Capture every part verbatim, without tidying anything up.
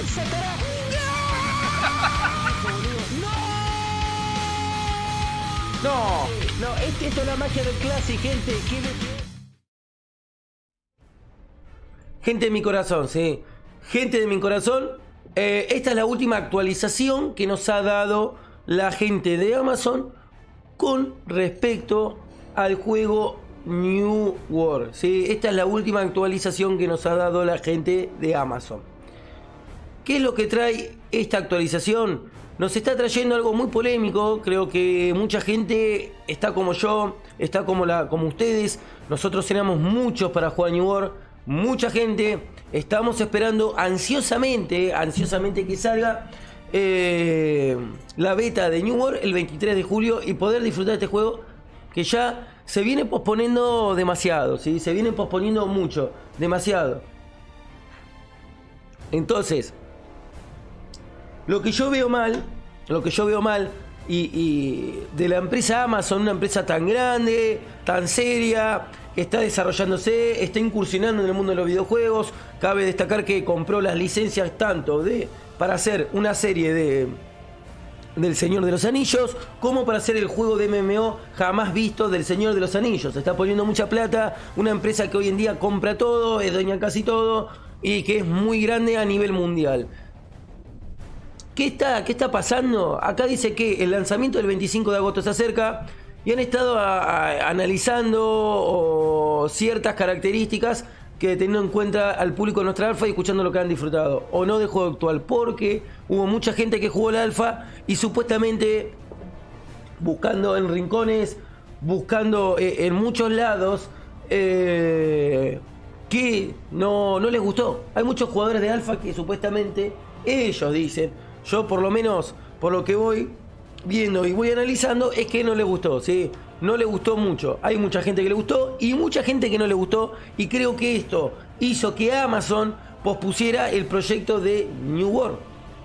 sacará. ¡No! No, no, es que esto es la magia del Classic, gente. Gente de mi corazón, sí. Gente de mi corazón. Eh, esta es la última actualización que nos ha dado la gente de Amazon con respecto al juego New World, ¿sí? Esta es la última actualización que nos ha dado la gente de Amazon. ¿Qué es lo que trae esta actualización? Nos está trayendo algo muy polémico. Creo que mucha gente está como yo, está como, la, como ustedes. Nosotros éramos muchos para jugar New World. Mucha gente. Estamos esperando ansiosamente, ansiosamente que salga eh, la beta de New World el veintitrés de julio y poder disfrutar de este juego que ya se viene posponiendo demasiado, ¿sí? Se viene posponiendo mucho, demasiado. Entonces, lo que yo veo mal, lo que yo veo mal y, y de la empresa Amazon, una empresa tan grande, tan seria, que está desarrollándose, está incursionando en el mundo de los videojuegos. Cabe destacar que compró las licencias tanto de para hacer una serie de del Señor de los Anillos, como para hacer el juego de M M O jamás visto del Señor de los Anillos. Se está poniendo mucha plata, una empresa que hoy en día compra todo, es dueña casi todo y que es muy grande a nivel mundial. ¿Qué está, qué está pasando? Acá dice que el lanzamiento del veinticinco de agosto se acerca y han estado a, a, analizando o, ciertas características que teniendo en cuenta al público de nuestra alfa y escuchando lo que han disfrutado o no del juego actual, porque hubo mucha gente que jugó la alfa y supuestamente buscando en rincones, buscando eh, en muchos lados eh, que no, no les gustó. Hay muchos jugadores de alfa que supuestamente ellos dicen, yo por lo menos por lo que voy viendo y voy analizando, es que no les gustó, ¿sí? No le gustó mucho. Hay mucha gente que le gustó y mucha gente que no le gustó, y creo que esto hizo que Amazon pospusiera el proyecto de New World.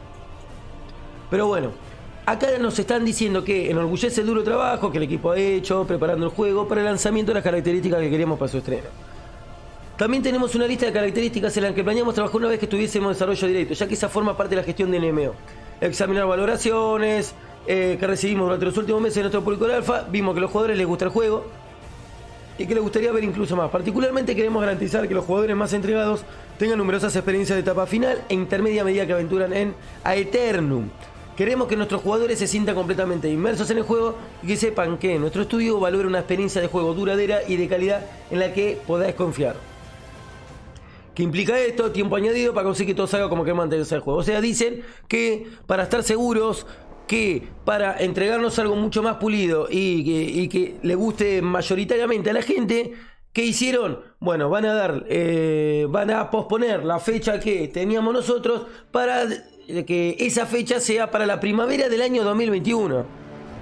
Pero bueno, acá nos están diciendo que enorgullece el duro trabajo que el equipo ha hecho preparando el juego para el lanzamiento de las características que queríamos para su estreno. También tenemos una lista de características en la que planeamos trabajar una vez que estuviésemos en desarrollo directo, ya que esa forma parte de la gestión de N M O. Examinar valoraciones eh, que recibimos durante los últimos meses de nuestro público de alfa. Vimos que a los jugadores les gusta el juego y que les gustaría ver incluso más. Particularmente queremos garantizar que los jugadores más entregados tengan numerosas experiencias de etapa final e intermedia a medida que aventuran en Aeternum. Queremos que nuestros jugadores se sientan completamente inmersos en el juego y que sepan que nuestro estudio valora una experiencia de juego duradera y de calidad en la que podáis confiar. ¿Qué implica esto? Tiempo añadido para conseguir que todo salga como que mantenerse el juego. O sea, dicen que para estar seguros, que para entregarnos algo mucho más pulido y que, y que le guste mayoritariamente a la gente, ¿qué hicieron? Bueno, van a dar, eh, van a posponer la fecha que teníamos nosotros para que esa fecha sea para la primavera del año dos mil veintiuno.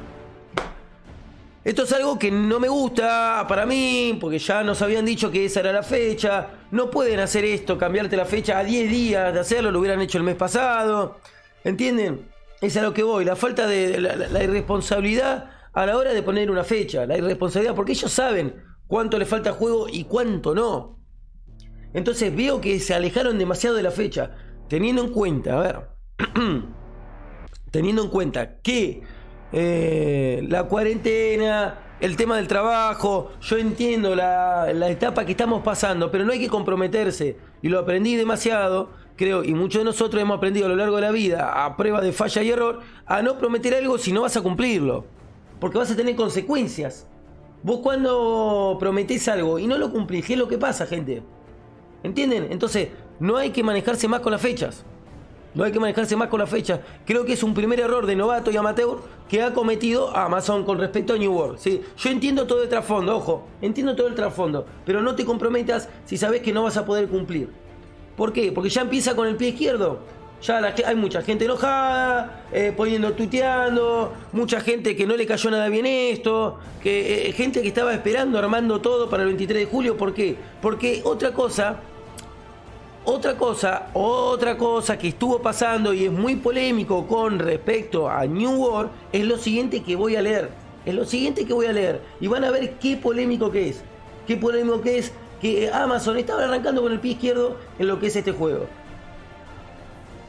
Esto es algo que no me gusta para mí, porque ya nos habían dicho que esa era la fecha. No pueden hacer esto, cambiarte la fecha a diez días de hacerlo, lo hubieran hecho el mes pasado. ¿Entienden? Es a lo que voy, la falta de la, la, la irresponsabilidad a la hora de poner una fecha. La irresponsabilidad, porque ellos saben cuánto le falta al juego y cuánto no. Entonces veo que se alejaron demasiado de la fecha. Teniendo en cuenta, a ver, teniendo en cuenta que Eh, la cuarentena, el tema del trabajo, yo entiendo la, la etapa que estamos pasando, pero no hay que comprometerse, y lo aprendí demasiado, creo, y muchos de nosotros hemos aprendido a lo largo de la vida, a prueba de falla y error, a no prometer algo si no vas a cumplirlo, porque vas a tener consecuencias. Vos cuando prometés algo y no lo cumplís, ¿qué es lo que pasa, gente? ¿Entienden? Entonces no hay que manejarse más con las fechas. No hay que manejarse más con la fecha. Creo que es un primer error de novato y amateur que ha cometido Amazon con respecto a New World, ¿sí? Yo entiendo todo el trasfondo, ojo, entiendo todo el trasfondo, pero no te comprometas si sabes que no vas a poder cumplir. ¿Por qué? Porque ya empieza con el pie izquierdo. Ya la, hay mucha gente enojada, eh, poniendo, tuiteando, mucha gente que no le cayó nada bien esto, que eh, gente que estaba esperando, armando todo para el veintitrés de julio. ¿Por qué? Porque otra cosa... Otra cosa, otra cosa que estuvo pasando y es muy polémico con respecto a New World es lo siguiente que voy a leer. Es lo siguiente que voy a leer. Y van a ver qué polémico que es. Qué polémico que es que Amazon estaba arrancando con el pie izquierdo en lo que es este juego.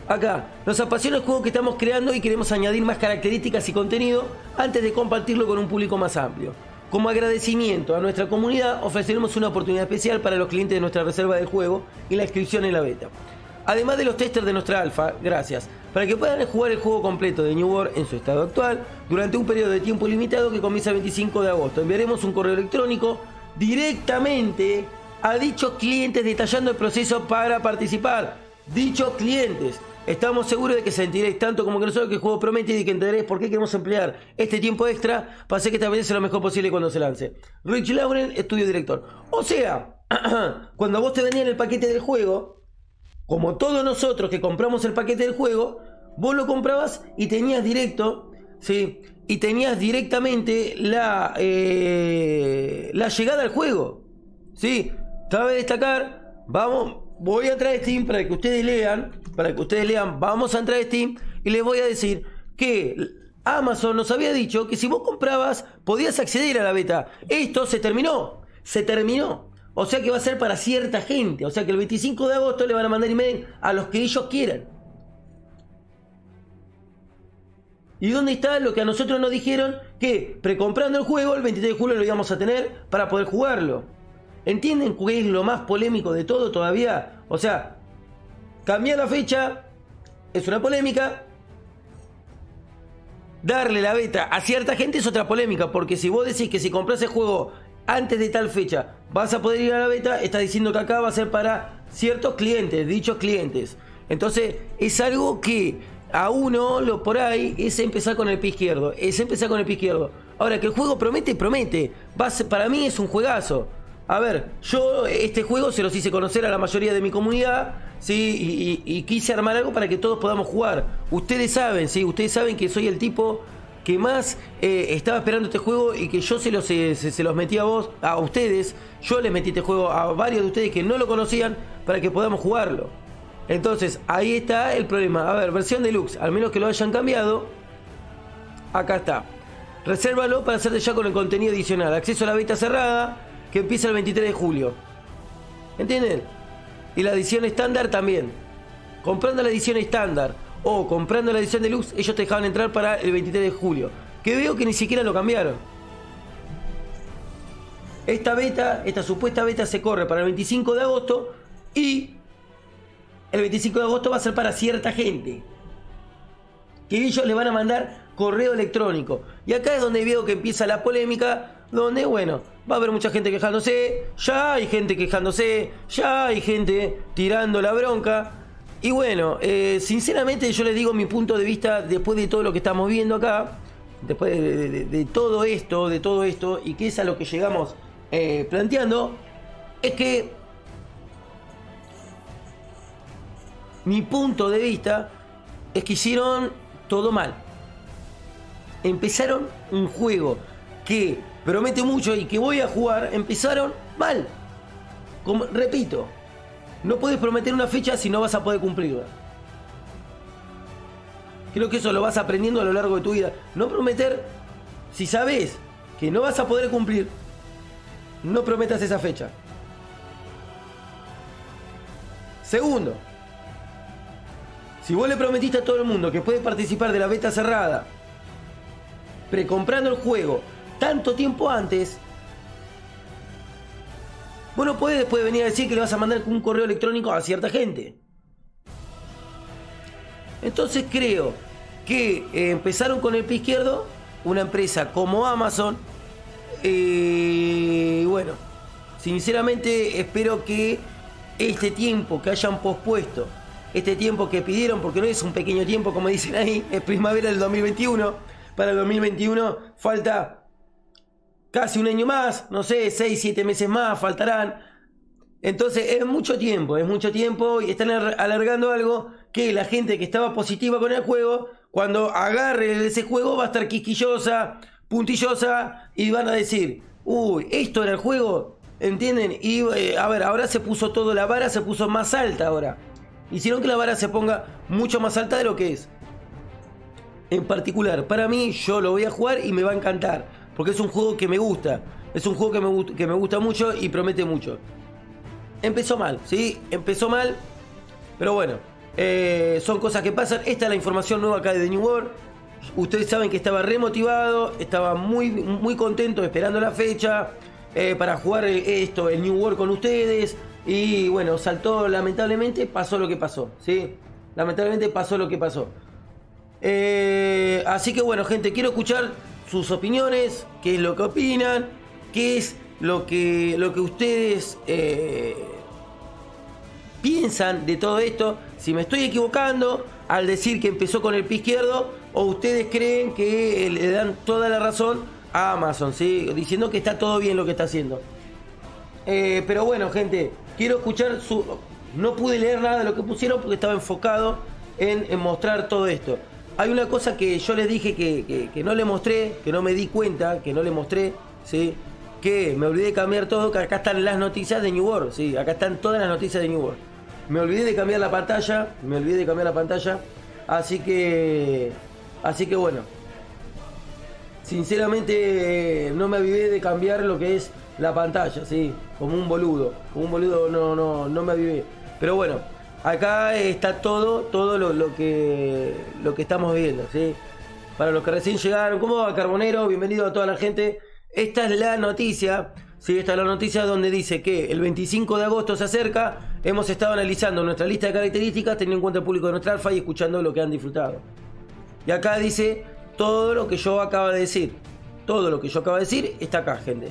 Acá, nos apasiona el juego que estamos creando y queremos añadir más características y contenido antes de compartirlo con un público más amplio. Como agradecimiento a nuestra comunidad, ofreceremos una oportunidad especial para los clientes de nuestra reserva del juego y la inscripción en la beta. Además de los testers de nuestra alfa, gracias, para que puedan jugar el juego completo de New World en su estado actual, durante un periodo de tiempo limitado que comienza el veinticinco de agosto. Enviaremos un correo electrónico directamente a dichos clientes detallando el proceso para participar. Dichos clientes, estamos seguros de que sentiréis tanto como que nosotros que el juego promete y de que entenderéis por qué queremos emplear este tiempo extra para hacer que esta vez sea lo mejor posible cuando se lance. Rich Lauren, estudio director. O sea, cuando vos te venían el paquete del juego, como todos nosotros que compramos el paquete del juego, vos lo comprabas y tenías directo, ¿sí? Y tenías directamente la, eh, la llegada al juego, ¿sí? Cabe destacar, vamos, voy a entrar a Steam para que ustedes lean, para que ustedes lean, vamos a entrar a Steam y les voy a decir que Amazon nos había dicho que si vos comprabas podías acceder a la beta. Esto se terminó, se terminó. O sea que va a ser para cierta gente. O sea que el veinticinco de agosto le van a mandar email a los que ellos quieran. ¿Y dónde está lo que a nosotros nos dijeron? Que precomprando el juego el veintitrés de julio lo íbamos a tener para poder jugarlo. ¿Entienden qué es lo más polémico de todo todavía? O sea, cambiar la fecha es una polémica. Darle la beta a cierta gente es otra polémica. Porque si vos decís que si compras el juego antes de tal fecha vas a poder ir a la beta, está diciendo que acá va a ser para ciertos clientes, dichos clientes. Entonces es algo que a uno lo por ahí es empezar con el pie izquierdo, es empezar con el pie izquierdo. Ahora que el juego promete, promete. Va a ser, para mí es un juegazo. A ver, yo este juego se los hice conocer a la mayoría de mi comunidad, ¿sí? Y, y, y quise armar algo para que todos podamos jugar. Ustedes saben, ¿sí? Ustedes saben que soy el tipo que más eh, estaba esperando este juego y que yo se los, eh, se, se los metí a vos, a ustedes. Yo les metí este juego a varios de ustedes que no lo conocían para que podamos jugarlo. Entonces, ahí está el problema. A ver, versión deluxe, al menos que lo hayan cambiado. Acá está. Resérvalo para hacerte ya con el contenido adicional. Acceso a la beta cerrada, que empieza el veintitrés de julio. ¿Entienden? Y la edición estándar también. Comprando la edición estándar o comprando la edición deluxe, ellos te dejaban entrar para el veintitrés de julio. Que veo que ni siquiera lo cambiaron. Esta beta, esta supuesta beta se corre para el veinticinco de agosto y el veinticinco de agosto va a ser para cierta gente. Que ellos le van a mandar correo electrónico. Y acá es donde veo que empieza la polémica, donde, bueno, va a haber mucha gente quejándose, ya hay gente quejándose, ya hay gente tirando la bronca. Y bueno, eh, sinceramente yo les digo mi punto de vista después de todo lo que estamos viendo acá, después de, de, de, de todo esto, de todo esto, y que es a lo que llegamos eh, planteando, es que mi punto de vista es que hicieron todo mal. Empezaron un juego que promete mucho y que voy a jugar, empezaron mal. Como, repito, no puedes prometer una fecha si no vas a poder cumplirla. Creo que eso lo vas aprendiendo a lo largo de tu vida. No prometer, si sabes que no vas a poder cumplir, no prometas esa fecha. Segundo, si vos le prometiste a todo el mundo que puede participar de la beta cerrada, precomprando el juego tanto tiempo antes, vos no podés después venir a decir que le vas a mandar un correo electrónico a cierta gente. Entonces creo que eh, empezaron con el pie izquierdo, una empresa como Amazon. Y eh, bueno, sinceramente espero que este tiempo que hayan pospuesto, este tiempo que pidieron, porque no es un pequeño tiempo como dicen ahí, es primavera del dos mil veintiuno, para el dos mil veintiuno falta casi un año más, no sé, seis, siete meses más faltarán. Entonces es mucho tiempo, es mucho tiempo y están alargando algo que la gente que estaba positiva con el juego, cuando agarre ese juego va a estar quisquillosa, puntillosa y van a decir, uy, esto era el juego, ¿entienden? Y eh, a ver, ahora se puso todo, la vara se puso más alta ahora. Hicieron que la vara se ponga mucho más alta de lo que es. En particular, para mí, yo lo voy a jugar y me va a encantar. Porque es un juego que me gusta. Es un juego que me, que me gusta mucho y promete mucho. Empezó mal, ¿sí? Empezó mal. Pero bueno, Eh, son cosas que pasan. Esta es la información nueva acá de New World. Ustedes saben que estaba remotivado, estaba muy, muy contento esperando la fecha eh, para jugar esto, el New World con ustedes. Y bueno, saltó, lamentablemente pasó lo que pasó, ¿sí? Lamentablemente pasó lo que pasó. Eh, así que bueno, gente, quiero escuchar sus opiniones, qué es lo que opinan, qué es lo que, lo que ustedes eh, piensan de todo esto. Si me estoy equivocando al decir que empezó con el pie izquierdo, o ustedes creen que le dan toda la razón a Amazon, ¿sí? Diciendo que está todo bien lo que está haciendo. Eh, pero bueno, gente, quiero escuchar su... No pude leer nada de lo que pusieron porque estaba enfocado en, en mostrar todo esto. Hay una cosa que yo les dije que, que, que no le mostré, que no me di cuenta, que no le mostré, ¿sí? Que me olvidé de cambiar todo, que acá están las noticias de New World, ¿sí? Acá están todas las noticias de New World. Me olvidé de cambiar la pantalla, me olvidé de cambiar la pantalla, así que... Así que bueno, sinceramente no me avivé de cambiar lo que es la pantalla, ¿sí? Como un boludo, como un boludo no, no, no me avivé. Pero bueno, acá está todo, todo lo, lo, que, lo que estamos viendo, ¿sí? Para los que recién llegaron, ¿cómo va, Carbonero? Bienvenido a toda la gente. Esta es la noticia, ¿sí? Esta es la noticia donde dice que el veinticinco de agosto se acerca. Hemos estado analizando nuestra lista de características, teniendo en cuenta el público de nuestra alfa y escuchando lo que han disfrutado. Y acá dice todo lo que yo acabo de decir. Todo lo que yo acabo de decir está acá, gente.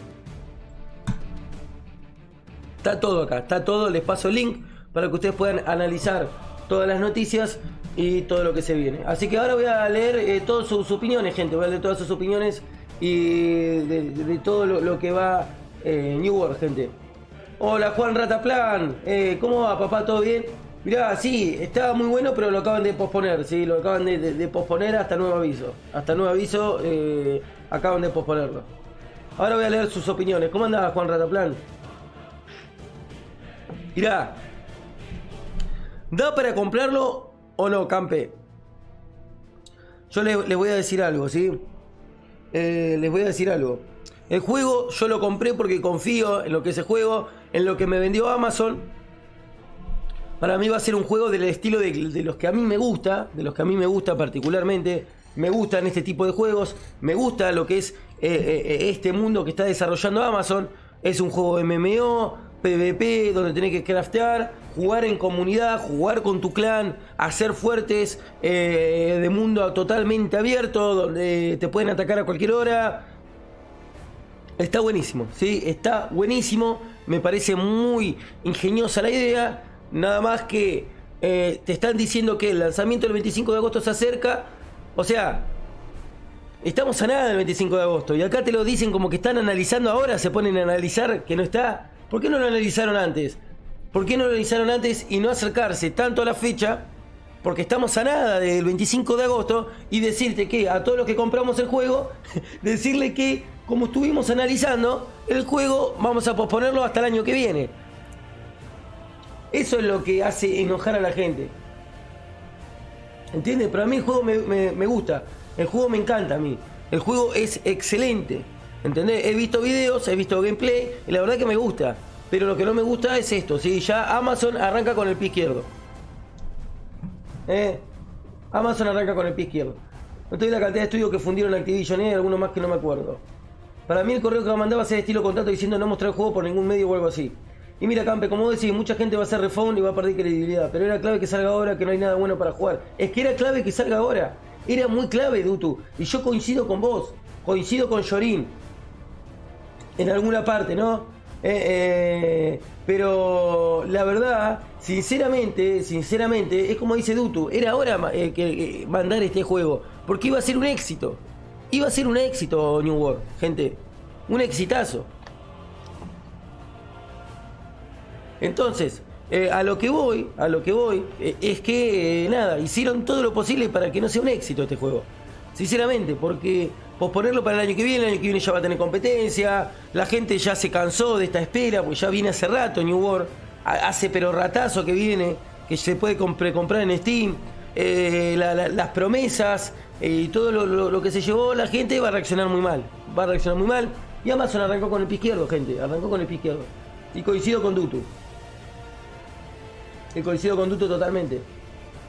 Está todo acá, está todo. Les paso el link para que ustedes puedan analizar todas las noticias y todo lo que se viene. Así que ahora voy a leer eh, todas sus opiniones, gente. Voy a leer todas sus opiniones y de, de, de todo lo, lo que va eh, New World, gente. Hola, Juan Rataplan. Eh, ¿Cómo va, papá? ¿Todo bien? Mirá, sí, estaba muy bueno, pero lo acaban de posponer, sí, lo acaban de, de, de posponer hasta nuevo aviso. Hasta nuevo aviso, eh, acaban de posponerlo. Ahora voy a leer sus opiniones. ¿Cómo andás, Juan Rataplan? Mirá, ¿da para comprarlo o no, Campe? Yo les, les voy a decir algo, ¿sí? Eh, les voy a decir algo. El juego yo lo compré porque confío en lo que es el juego, en lo que me vendió Amazon. Para mí va a ser un juego del estilo de, de los que a mí me gusta, de los que a mí me gusta particularmente. Me gustan este tipo de juegos, me gusta lo que es eh, eh, este mundo que está desarrollando Amazon. Es un juego M M O, PvP, donde tenés que craftear, jugar en comunidad, jugar con tu clan, hacer fuertes eh, de mundo totalmente abierto, donde te pueden atacar a cualquier hora. Está buenísimo, ¿sí? Está buenísimo, me parece muy ingeniosa la idea. Nada más que eh, te están diciendo que el lanzamiento del veinticinco de agosto se acerca. O sea, estamos a nada del veinticinco de agosto. Y acá te lo dicen como que están analizando ahora. Se ponen a analizar que no está. ¿Por qué no lo analizaron antes? ¿Por qué no lo analizaron antes y no acercarse tanto a la fecha? Porque estamos a nada del veinticinco de agosto. Y decirte que a todos los que compramos el juego, decirle que como estuvimos analizando el juego, vamos a posponerlo hasta el año que viene. Eso es lo que hace enojar a la gente. ¿Entiendes? Pero a mí el juego me, me, me gusta. El juego me encanta a mí. El juego es excelente. ¿Entendés? He visto videos, he visto gameplay y la verdad que me gusta. Pero lo que no me gusta es esto, ¿sí? Ya Amazon arranca con el pie izquierdo. ¿Eh? Amazon arranca con el pie izquierdo. No te doy la cantidad de estudios que fundieron Activision, ¿eh? Algunos más que no me acuerdo. Para mí el correo que me mandaba es de estilo contrato diciendo no mostrar el juego por ningún medio o algo así. Y mira, Campe, como vos decís, mucha gente va a hacer refund y va a perder credibilidad. Pero era clave que salga ahora, que no hay nada bueno para jugar. Es que era clave que salga ahora. Era muy clave, Dutu. Y yo coincido con vos. Coincido con Yorin. En alguna parte, ¿no? Eh, eh, pero la verdad, sinceramente, sinceramente, es como dice Dutu. Era hora eh, que eh, mandar este juego. Porque iba a ser un éxito. Iba a ser un éxito New World, gente. Un exitazo. Entonces, eh, a lo que voy, a lo que voy, eh, es que, eh, nada, hicieron todo lo posible para que no sea un éxito este juego. Sinceramente, porque posponerlo para el año que viene, el año que viene ya va a tener competencia, la gente ya se cansó de esta espera, porque ya viene hace rato New World, hace pero ratazo que viene, que se puede compre, comprar en Steam, eh, la, la, las promesas eh, y todo lo, lo, lo que se llevó, la gente va a reaccionar muy mal, va a reaccionar muy mal, y Amazon arrancó con el pie izquierdo, gente, arrancó con el pie izquierdo, y coincido con Dutu. Y coincido con Duto totalmente.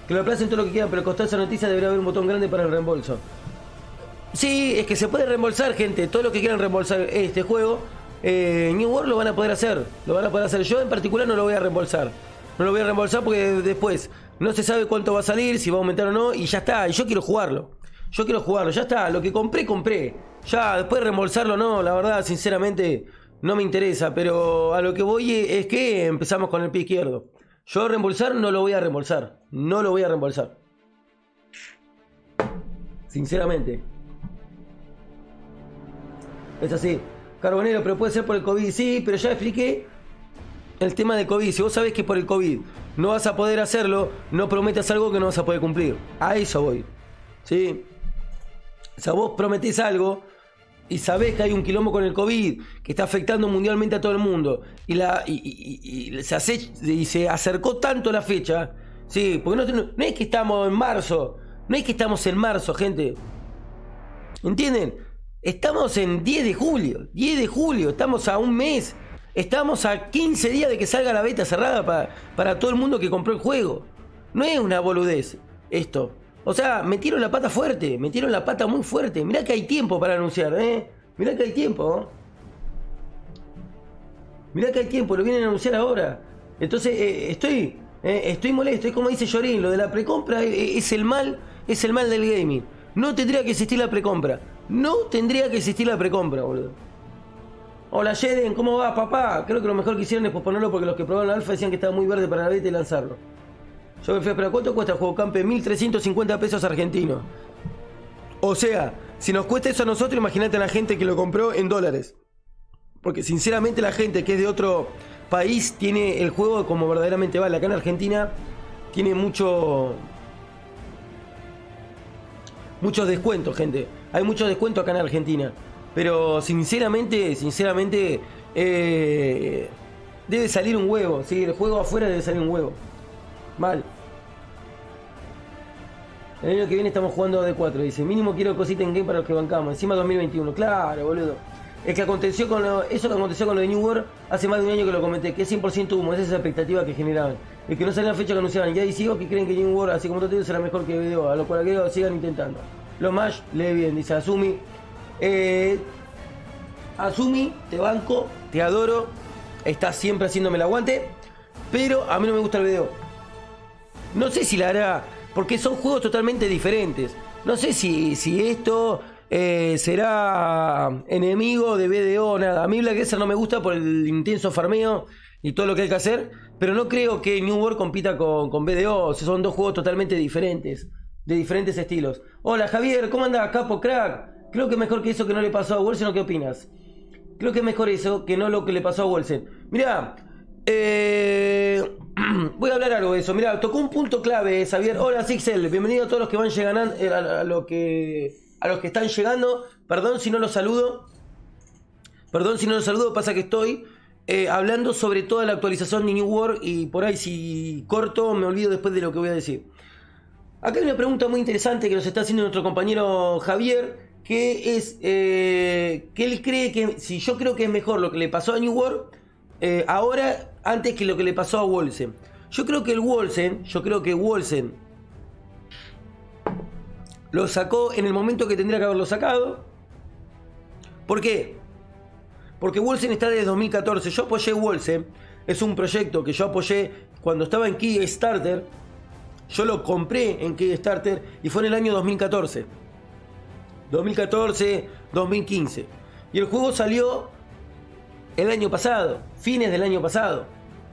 Que lo aplacen todo lo que quieran, pero costó esa noticia debería haber un botón grande para el reembolso. Sí, es que se puede reembolsar, gente. Todo lo que quieran reembolsar este juego, eh, New World lo van a poder hacer. Lo van a poder hacer. Yo en particular no lo voy a reembolsar. No lo voy a reembolsar porque después no se sabe cuánto va a salir, si va a aumentar o no, y ya está. Y yo quiero jugarlo. Yo quiero jugarlo, ya está. Lo que compré, compré. Ya, después reembolsarlo no, la verdad, sinceramente, no me interesa. Pero a lo que voy es que empezamos con el pie izquierdo. Yo reembolsar no lo voy a reembolsar. No lo voy a reembolsar. Sinceramente. Es así. Carbonero, pero puede ser por el COVID. Sí, pero ya expliqué el tema del COVID. Si vos sabés que por el COVID no vas a poder hacerlo, no prometas algo que no vas a poder cumplir. A eso voy. ¿Sí? O sea, vos prometés algo y sabés que hay un quilombo con el COVID que está afectando mundialmente a todo el mundo y, la, y, y, y, se, hace, y se acercó tanto la fecha. Sí, porque no, no, no es que estamos en marzo. No es que estamos en marzo, gente. ¿Entienden? Estamos en diez de julio, diez de julio, estamos a un mes, estamos a quince días de que salga la beta cerrada para, para todo el mundo que compró el juego. No es una boludez esto. O sea, metieron la pata fuerte, metieron la pata muy fuerte. Mirá que hay tiempo para anunciar, ¿eh? Mirá que hay tiempo. Mirá que hay tiempo, lo vienen a anunciar ahora. Entonces, eh, estoy, eh, estoy molesto, es como dice Yorin, lo de la precompra es, es el mal, es el mal del gaming. No tendría que existir la precompra. No tendría que existir la precompra, boludo. Hola, Jeden, ¿cómo va, papá? Creo que lo mejor que hicieron es posponerlo porque los que probaron la alfa decían que estaba muy verde para la beta y lanzarlo. Yo me fui a esperar. ¿Cuánto cuesta el juego Campe? mil trescientos cincuenta pesos argentinos. O sea, si nos cuesta eso a nosotros, imagínate a la gente que lo compró en dólares. Porque sinceramente la gente que es de otro país tiene el juego como verdaderamente vale. Acá en Argentina tiene mucho... muchos descuentos, gente. Hay muchos descuentos acá en Argentina. Pero sinceramente, sinceramente, eh, debe salir un huevo. ¿Sí? El juego afuera debe salir un huevo. Mal. El año que viene estamos jugando D cuatro. Dice, mínimo quiero cosita en game para los que bancamos. Encima dos mil veintiuno. Claro, boludo. Es que aconteció con lo, eso que aconteció con lo de New World hace más de un año que lo comenté. Que es cien por ciento humo. Esa es esa expectativa que generaban. El que no salía la fecha que anunciaban. Ya sigo que creen que New World, así como todo será mejor que video. A lo cual agrego, sigan intentando. Los Mash, lee bien, dice Azumi. Eh, Azumi, te banco, te adoro. Estás siempre haciéndome el aguante. Pero a mí no me gusta el video. No sé si la hará, porque son juegos totalmente diferentes. No sé si, si esto eh, será enemigo de B D O o nada. A mí Black Desert no me gusta por el intenso farmeo y todo lo que hay que hacer. Pero no creo que New World compita con, con B D O. Son dos juegos totalmente diferentes. De diferentes estilos. Hola Javier, ¿cómo andás, capo crack? Creo que es mejor que eso que no le pasó a Wolsen, ¿o qué opinas? Creo que es mejor eso que no lo que le pasó a Wolsen. Mirá, eh, voy a hablar algo de eso. Mirá, tocó un punto clave, Javier. Hola Sixel, bienvenido a todos los que van llegando, a, a, lo que, a los que están llegando. Perdón si no los saludo. Perdón si no los saludo, pasa que estoy eh, hablando sobre toda la actualización de New World y por ahí si corto me olvido después de lo que voy a decir. Acá hay una pregunta muy interesante que nos está haciendo nuestro compañero Javier, que es eh, que él cree que, si yo creo que es mejor lo que le pasó a New World eh, ahora antes que lo que le pasó a Wolsen. Yo creo que el Wolsen, yo creo que Wolsen lo sacó en el momento que tendría que haberlo sacado. ¿Por qué? Porque Wolsen está desde dos mil catorce. Yo apoyé Wolsen, es un proyecto que yo apoyé cuando estaba en Kickstarter. Yo lo compré en Kickstarter y fue en el año dos mil catorce. dos mil catorce, dos mil quince. Y el juego salió el año pasado, fines del año pasado.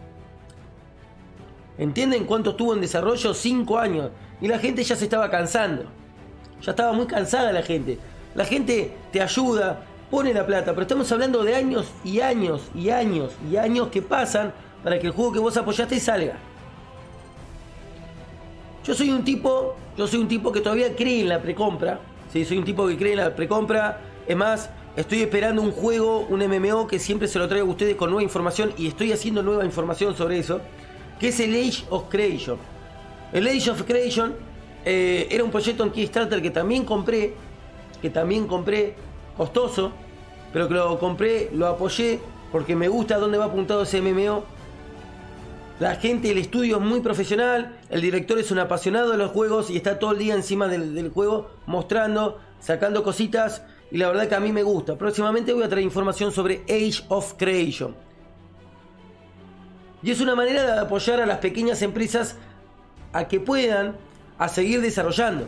¿Entienden cuánto estuvo en desarrollo? Cinco años. Y la gente ya se estaba cansando. Ya estaba muy cansada la gente. La gente te ayuda, pone la plata, pero estamos hablando de años y años y años y años que pasan para que el juego que vos apoyaste salga. Yo soy un tipo, yo soy un tipo que todavía cree en la precompra. Sí, soy un tipo que cree en la precompra. Es más, estoy esperando un juego, un M M O que siempre se lo traigo a ustedes con nueva información y estoy haciendo nueva información sobre eso, que es el Age of Creation. El Age of Creation eh, era un proyecto en Kickstarter que también compré, que también compré, costoso, pero que lo compré, lo apoyé porque me gusta dónde va apuntado ese M M O. La gente, el estudio es muy profesional, el director es un apasionado de los juegos y está todo el día encima del, del juego mostrando, sacando cositas y la verdad que a mí me gusta. Próximamente voy a traer información sobre Age of Creation. Y es una manera de apoyar a las pequeñas empresas a que puedan a seguir desarrollando.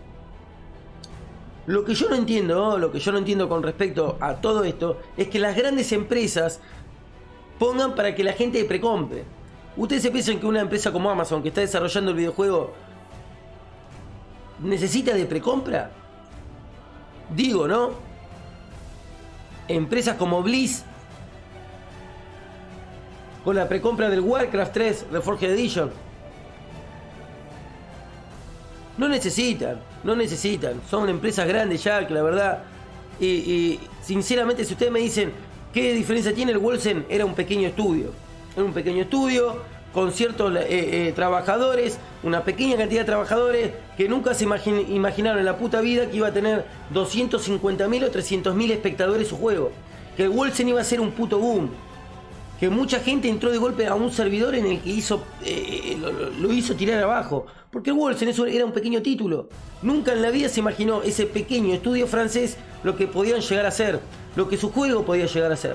Lo que yo no entiendo, ¿no? Lo que yo no entiendo con respecto a todo esto es que las grandes empresas pongan para que la gente precompre. ¿Ustedes se piensan que una empresa como Amazon, que está desarrollando el videojuego, necesita de precompra? Digo, ¿no? Empresas como Blizz, con la precompra del Warcraft tres Reforged Edition, no necesitan, no necesitan. Son empresas grandes ya, que la verdad... Y, y sinceramente, si ustedes me dicen qué diferencia tiene, el Wolcen era un pequeño estudio. Era un pequeño estudio con ciertos eh, eh, trabajadores, una pequeña cantidad de trabajadores que nunca se imagin imaginaron en la puta vida que iba a tener doscientos cincuenta mil o trescientos mil espectadores su juego. Que el Wolcen iba a ser un puto boom. Que mucha gente entró de golpe a un servidor en el que hizo eh, lo, lo hizo tirar abajo. Porque el Wolcen era un pequeño título. Nunca en la vida se imaginó ese pequeño estudio francés lo que podían llegar a ser. Lo que su juego podía llegar a ser.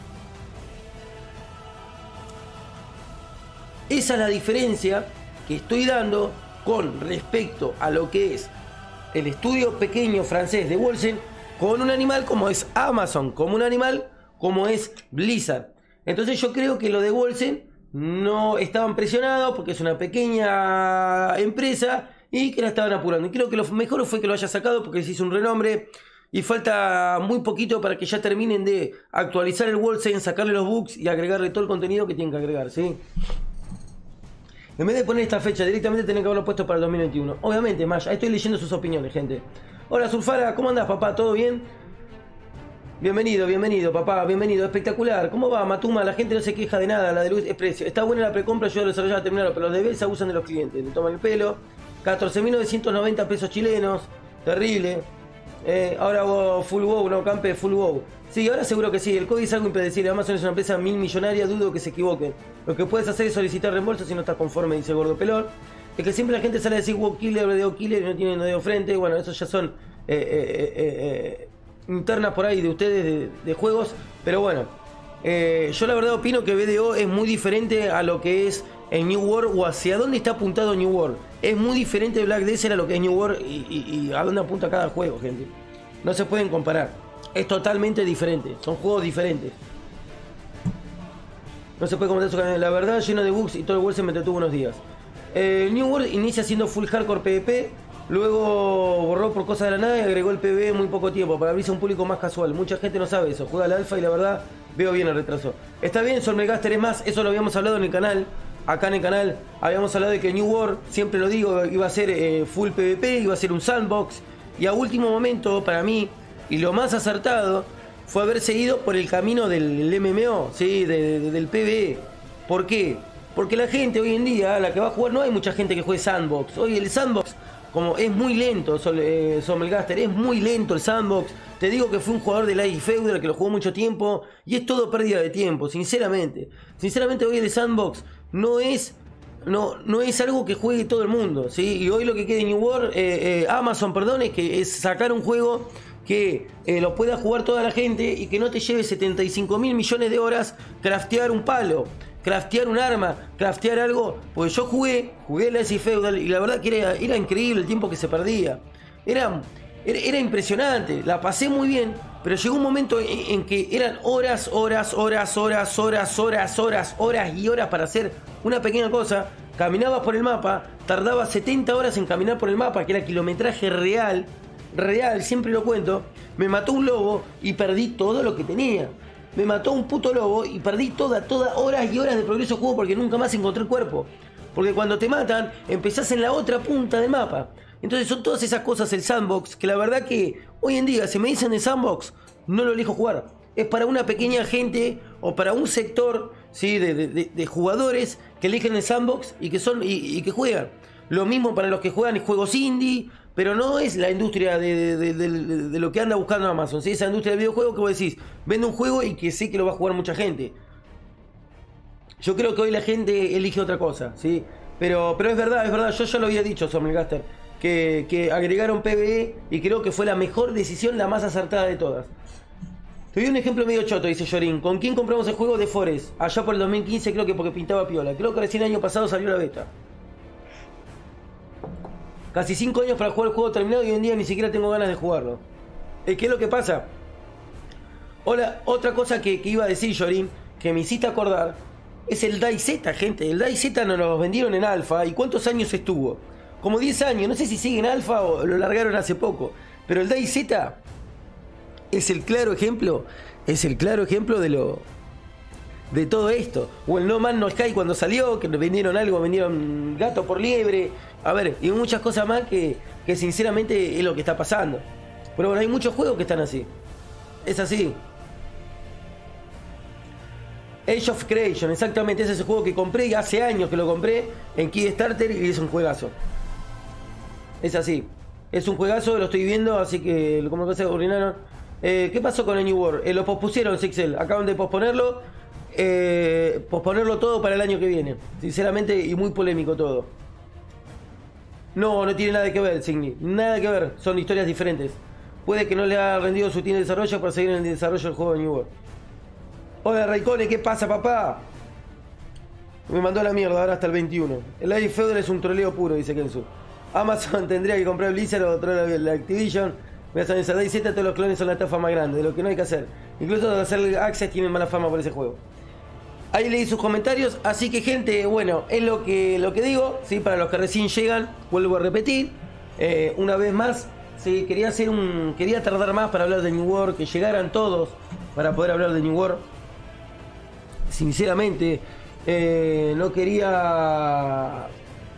Esa es la diferencia que estoy dando con respecto a lo que es el estudio pequeño francés de Wolcen con un animal como es Amazon, como un animal como es Blizzard. Entonces yo creo que lo de Wolcen no estaban presionados porque es una pequeña empresa y que la estaban apurando. Y creo que lo mejor fue que lo haya sacado porque se hizo un renombre y falta muy poquito para que ya terminen de actualizar el Wolcen, sacarle los bugs y agregarle todo el contenido que tienen que agregar, ¿sí? En vez de poner esta fecha, directamente tienen que haberlo puesto para el dos mil veintiuno. Obviamente, Maya, ahí estoy leyendo sus opiniones, gente. Hola, Surfara, ¿cómo andás, papá? ¿Todo bien? Bienvenido, bienvenido, papá, bienvenido. Espectacular. ¿Cómo va, Matuma? La gente no se queja de nada, la de luz es precio. Está buena la precompra, yo a los desarrolladores a terminarlo, pero los de Belsa abusan de los clientes. Le toman el pelo. catorce mil novecientos noventa pesos chilenos. Terrible. Eh, ahora vos, full wow, no, campe, full wow. Sí, ahora seguro que sí. El código es algo impredecible. Amazon es una empresa mil millonaria, dudo que se equivoquen. Lo que puedes hacer es solicitar reembolso si no estás conforme, dice Gordo Pelón. Es que siempre la gente sale a decir wow killer, video killer y no tienen dedo frente. Bueno, esos ya son eh, eh, eh, eh, internas por ahí de ustedes de, de juegos. Pero bueno, eh, yo la verdad opino que B D O es muy diferente a lo que es el New World o hacia dónde está apuntado New World. Es muy diferente de Black Desert a lo que es New World y, y, y a dónde apunta cada juego, gente. No se pueden comparar. Es totalmente diferente. Son juegos diferentes. No se puede comentar su canal. La verdad, lleno de bugs y todo el Wolcen me entretuvo unos días. El New World inicia siendo full hardcore PvP. Luego borró por cosas de la nada y agregó el PvE en muy poco tiempo para abrirse a un público más casual. Mucha gente no sabe eso. Juega la alfa y la verdad veo bien el retraso. Está bien, Solmegaster es más. Eso lo habíamos hablado en el canal. Acá en el canal habíamos hablado de que New World, siempre lo digo, iba a ser eh, full PvP, iba a ser un sandbox. Y a último momento, para mí, y lo más acertado, fue haber seguido por el camino del M M O, ¿sí? de, de, del PvE. ¿Por qué? Porque la gente hoy en día, la que va a jugar, no hay mucha gente que juegue sandbox. Hoy el sandbox, como es muy lento, Sol, eh, Somelgaster, es muy lento el sandbox. Te digo que fue un jugador de Light Feudal que lo jugó mucho tiempo y es todo pérdida de tiempo, sinceramente. Sinceramente hoy el sandbox no es... No, no es algo que juegue todo el mundo, ¿sí? Y hoy lo que queda en New World, eh, eh, Amazon, perdón, es que es sacar un juego que eh, lo pueda jugar toda la gente y que no te lleve setenta y cinco mil millones de horas craftear un palo, craftear un arma, craftear algo. Porque yo jugué, jugué la S Feudal y la verdad que era, era increíble el tiempo que se perdía. Era, era, era impresionante, la pasé muy bien, pero llegó un momento en, en que eran horas, horas, horas, horas, horas, horas, horas, horas y horas para hacer una pequeña cosa. Caminabas por el mapa, tardaba setenta horas en caminar por el mapa, que era kilometraje real, real, siempre lo cuento. Me mató un lobo y perdí todo lo que tenía. Me mató un puto lobo y perdí toda, todas horas y horas de progreso juego porque nunca más encontré el cuerpo. Porque cuando te matan, empezás en la otra punta del mapa. Entonces son todas esas cosas el sandbox, que la verdad que hoy en día, si me dicen de sandbox, no lo elijo jugar. Es para una pequeña gente o para un sector, ¿sí? de, de, de jugadores que eligen el sandbox y que, son, y, y que juegan. Lo mismo para los que juegan juegos indie, pero no es la industria de, de, de, de, de lo que anda buscando Amazon, ¿sí? Esa industria del videojuego que vos decís, vende un juego y que sé que lo va a jugar mucha gente. Yo creo que hoy la gente elige otra cosa, ¿sí? Pero, pero es verdad, es verdad, yo ya lo había dicho, Sommelgaster, que, que agregaron PvE y creo que fue la mejor decisión, la más acertada de todas. Te doy un ejemplo medio choto, dice Yorin. ¿Con quién compramos el juego? De Forest. Allá por el dos mil quince, creo que porque pintaba piola. Creo que recién el año pasado salió la beta. Casi cinco años para jugar el juego terminado y hoy en día ni siquiera tengo ganas de jugarlo. ¿Qué es lo que pasa? Hola, otra cosa que, que iba a decir, Yorin, que me hiciste acordar, es el DayZ, gente. El DayZ nos lo vendieron en alfa. ¿Y cuántos años estuvo? Como diez años. No sé si sigue en alfa o lo largaron hace poco. Pero el DayZ es el claro ejemplo, es el claro ejemplo de lo de todo esto. O el No Man's No Sky cuando salió, que vendieron algo, vendieron gato por liebre. A ver, y muchas cosas más que, que sinceramente es lo que está pasando. Pero bueno, hay muchos juegos que están así. Es así. Age of Creation, exactamente, ese es el juego que compré y hace años que lo compré en Kickstarter y es un juegazo. Es así. Es un juegazo, lo estoy viendo, así que como que se orinaron. Eh, ¿Qué pasó con el New World? Eh, lo pospusieron, Sixel. Acaban de posponerlo. Eh, posponerlo todo para el año que viene. Sinceramente, y muy polémico todo. No, no tiene nada que ver, Signy. Nada que ver. Son historias diferentes. Puede que no le haya rendido su tiempo de desarrollo para seguir en el desarrollo del juego de New World. Hola, Raikkonen, ¿qué pasa, papá? Me mandó a la mierda, ahora hasta el veintiuno. El Life Feudal es un troleo puro, dice Kensu. Amazon tendría que comprar Blizzard o otro la Activision. Voy a saber, en DayZ todos los clones son la estafa más grande, de lo que no hay que hacer. Incluso de hacer Access tienen mala fama por ese juego. Ahí leí sus comentarios, así que gente, bueno, es lo que, lo que digo, ¿sí? Para los que recién llegan, vuelvo a repetir, eh, una vez más, ¿sí? Quería hacer un, quería tardar más para hablar de New World, que llegaran todos para poder hablar de New World. Sinceramente, eh, no quería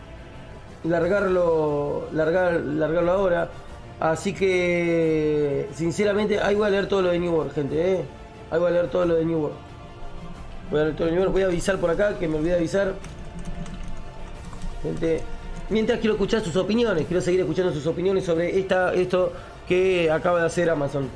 largarlo, largar, largarlo ahora. Así que, sinceramente, ahí voy a leer todo lo de New World, gente, ¿eh? Ahí voy a leer todo lo de New World. Voy a leer todo lo de New World. Voy a avisar por acá, que me olvidé de avisar. Gente, mientras quiero escuchar sus opiniones, quiero seguir escuchando sus opiniones sobre esta, esto que acaba de hacer Amazon.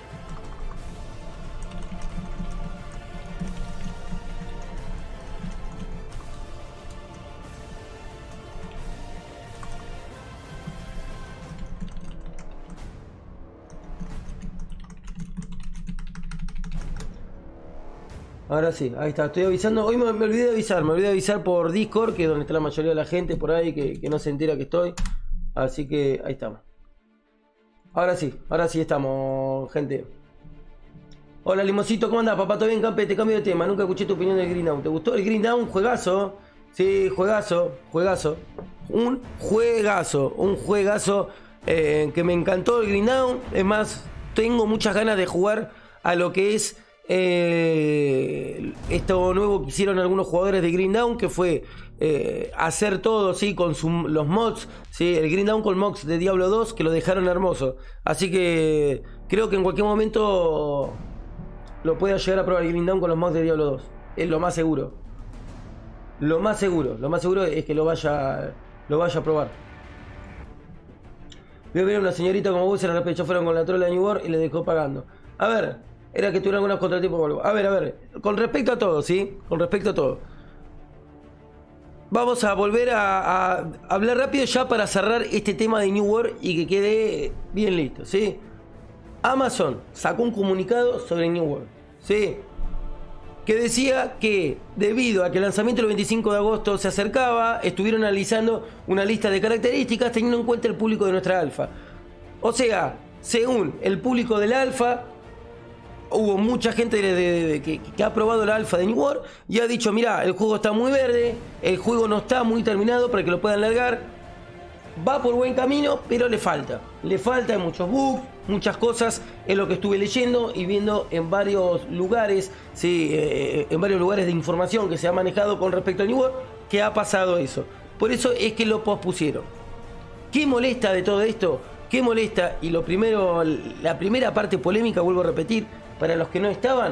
Ahora sí, ahí está, estoy avisando. Hoy me, me olvidé de avisar, me olvidé de avisar por Discord, que es donde está la mayoría de la gente por ahí, que, que no se entera que estoy. Así que ahí estamos. Ahora sí, ahora sí estamos, gente. Hola, Limosito, ¿cómo andás, papá? ¿Todo bien, campe? Te cambio de tema, nunca escuché tu opinión del Green Dawn. ¿Te gustó el Green Dawn? Juegazo. Sí, juegazo, juegazo. Un juegazo, un juegazo eh, que me encantó el Green Dawn. Es más, tengo muchas ganas de jugar a lo que es... Eh, esto nuevo que hicieron algunos jugadores de Green Dawn, que fue eh, hacer todo, ¿sí? Con su, los mods, ¿sí? El Green Dawn con mods de Diablo dos, que lo dejaron hermoso. Así que creo que en cualquier momento lo pueda llegar a probar el Green Dawn con los mods de Diablo dos. Es lo más seguro. Lo más seguro, lo más seguro es que lo vaya, lo vaya a probar. Voy a ver a una señorita como vos, se la repechó, fueron con la trola de New World y le dejó pagando. A ver... Era que tuviera algunos contratiempos o algo. A ver, a ver. Con respecto a todo, ¿sí? Con respecto a todo. Vamos a volver a, a hablar rápido ya para cerrar este tema de New World y que quede bien listo, ¿sí? Amazon sacó un comunicado sobre New World, ¿sí? Que decía que debido a que el lanzamiento del veinticinco de agosto se acercaba, estuvieron analizando una lista de características teniendo en cuenta el público de nuestra alfa. O sea, según el público del alfa... Hubo mucha gente de, de, de, que, que ha probado la alfa de New World y ha dicho, mira, el juego está muy verde, el juego no está muy terminado para que lo puedan largar, va por buen camino, pero le falta, le falta muchos bugs, muchas cosas, es lo que estuve leyendo y viendo en varios lugares, sí, eh, en varios lugares de información que se ha manejado con respecto a New World, que ha pasado eso. Por eso es que lo pospusieron. ¿Qué molesta de todo esto? ¿Qué molesta? Y lo primero, la primera parte polémica, vuelvo a repetir, para los que no estaban,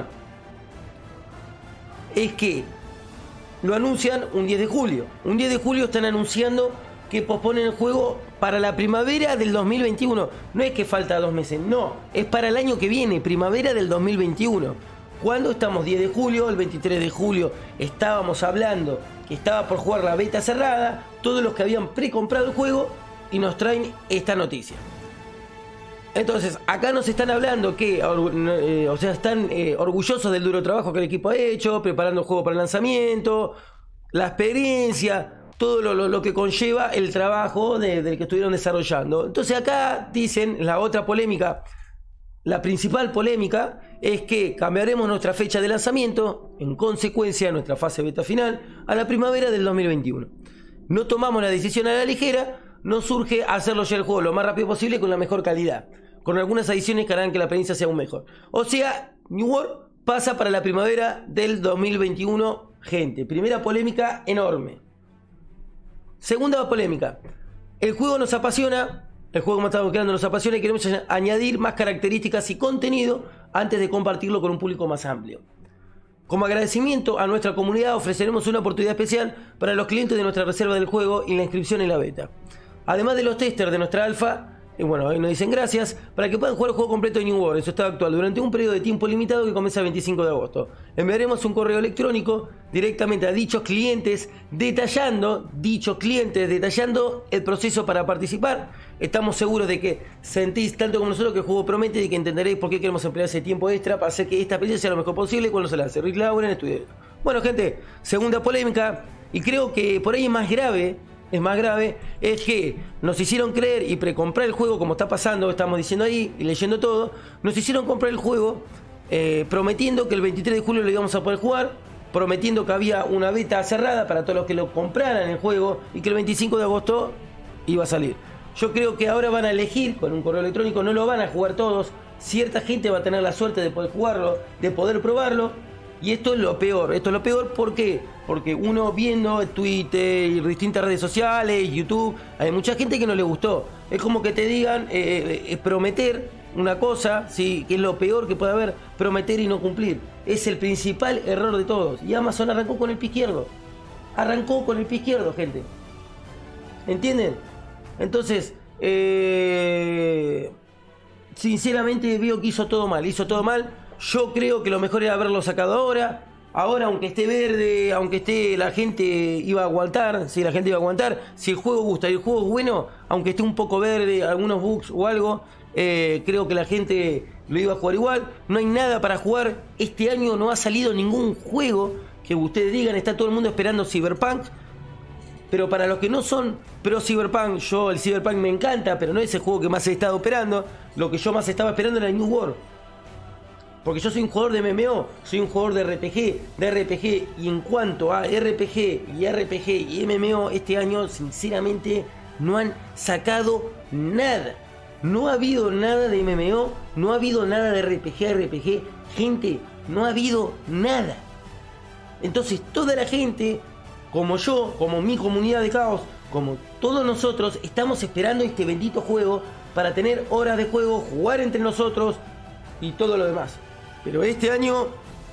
es que lo anuncian un diez de julio. Un diez de julio están anunciando que posponen el juego para la primavera del dos mil veintiuno. No es que falta dos meses, no, es para el año que viene, primavera del dos mil veintiuno. Cuando estamos diez de julio, el veintitrés de julio estábamos hablando que estaba por jugar la beta cerrada, todos los que habían precomprado el juego, y nos traen esta noticia. Entonces, acá nos están hablando que, eh, o sea, están eh, orgullosos del duro trabajo que el equipo ha hecho, preparando el juego para el lanzamiento, la experiencia, todo lo, lo, lo que conlleva el trabajo de, del que estuvieron desarrollando. Entonces acá dicen, la otra polémica, la principal polémica, es que cambiaremos nuestra fecha de lanzamiento, en consecuencia de nuestra fase beta final, a la primavera del dos mil veintiuno. No tomamos la decisión a la ligera, nos surge hacerlo ya el juego lo más rápido posible con la mejor calidad, con algunas adiciones que harán que la experiencia sea aún mejor. O sea, New World pasa para la primavera del dos mil veintiuno, gente. Primera polémica enorme. Segunda polémica. El juego nos apasiona, el juego que estamos creando nos apasiona y queremos añadir más características y contenido antes de compartirlo con un público más amplio. Como agradecimiento a nuestra comunidad ofreceremos una oportunidad especial para los clientes de nuestra reserva del juego y la inscripción en la beta. Además de los testers de nuestra alfa, y bueno, ahí nos dicen gracias, para que puedan jugar el juego completo de New World en su estado actual durante un periodo de tiempo limitado que comienza el veinticinco de agosto. Enviaremos un correo electrónico directamente a dichos clientes detallando, dichos clientes detallando el proceso para participar. Estamos seguros de que sentís tanto como nosotros que el juego promete y que entenderéis por qué queremos emplear ese tiempo extra para hacer que esta experiencia sea lo mejor posible cuando se la hace. Rick Lauren, estudio. Bueno, gente, segunda polémica, y creo que por ahí es más grave. Es más grave, es que nos hicieron creer y precomprar el juego, como está pasando, estamos diciendo ahí y leyendo todo. Nos hicieron comprar el juego eh, prometiendo que el veintitrés de julio lo íbamos a poder jugar, prometiendo que había una beta cerrada para todos los que lo compraran el juego y que el veinticinco de agosto iba a salir. Yo creo que ahora van a elegir con un correo electrónico, no lo van a jugar todos. Cierta gente va a tener la suerte de poder jugarlo, de poder probarlo. Y esto es lo peor, esto es lo peor, ¿por qué? Porque uno viendo Twitter y distintas redes sociales, YouTube, hay mucha gente que no le gustó. Es como que te digan, eh, eh, prometer una cosa, ¿sí? Que es lo peor que puede haber, prometer y no cumplir. Es el principal error de todos. Y Amazon arrancó con el pie izquierdo. Arrancó con el pie izquierdo, gente. ¿Entienden? Entonces, eh, sinceramente veo que hizo todo mal, hizo todo mal. Yo creo que lo mejor era haberlo sacado ahora. Ahora, aunque esté verde, aunque esté, la gente iba a aguantar. Si la gente iba a aguantar, si el juego gusta y el juego es bueno, aunque esté un poco verde, algunos bugs o algo, eh, creo que la gente lo iba a jugar igual. No hay nada para jugar. Este año no ha salido ningún juego que ustedes digan. Está todo el mundo esperando Cyberpunk. Pero para los que no son pro Cyberpunk, yo el Cyberpunk me encanta, pero no es el juego que más he estado esperando. Lo que yo más estaba esperando era el New World. Porque yo soy un jugador de M M O, soy un jugador de R P G, de R P G, y en cuanto a R P G y R P G y M M O, este año sinceramente no han sacado nada. No ha habido nada de M M O, no ha habido nada de R P G, R P G, gente, no ha habido nada. Entonces toda la gente, como yo, como mi comunidad de caos, como todos nosotros, estamos esperando este bendito juego para tener horas de juego, jugar entre nosotros y todo lo demás. Pero este año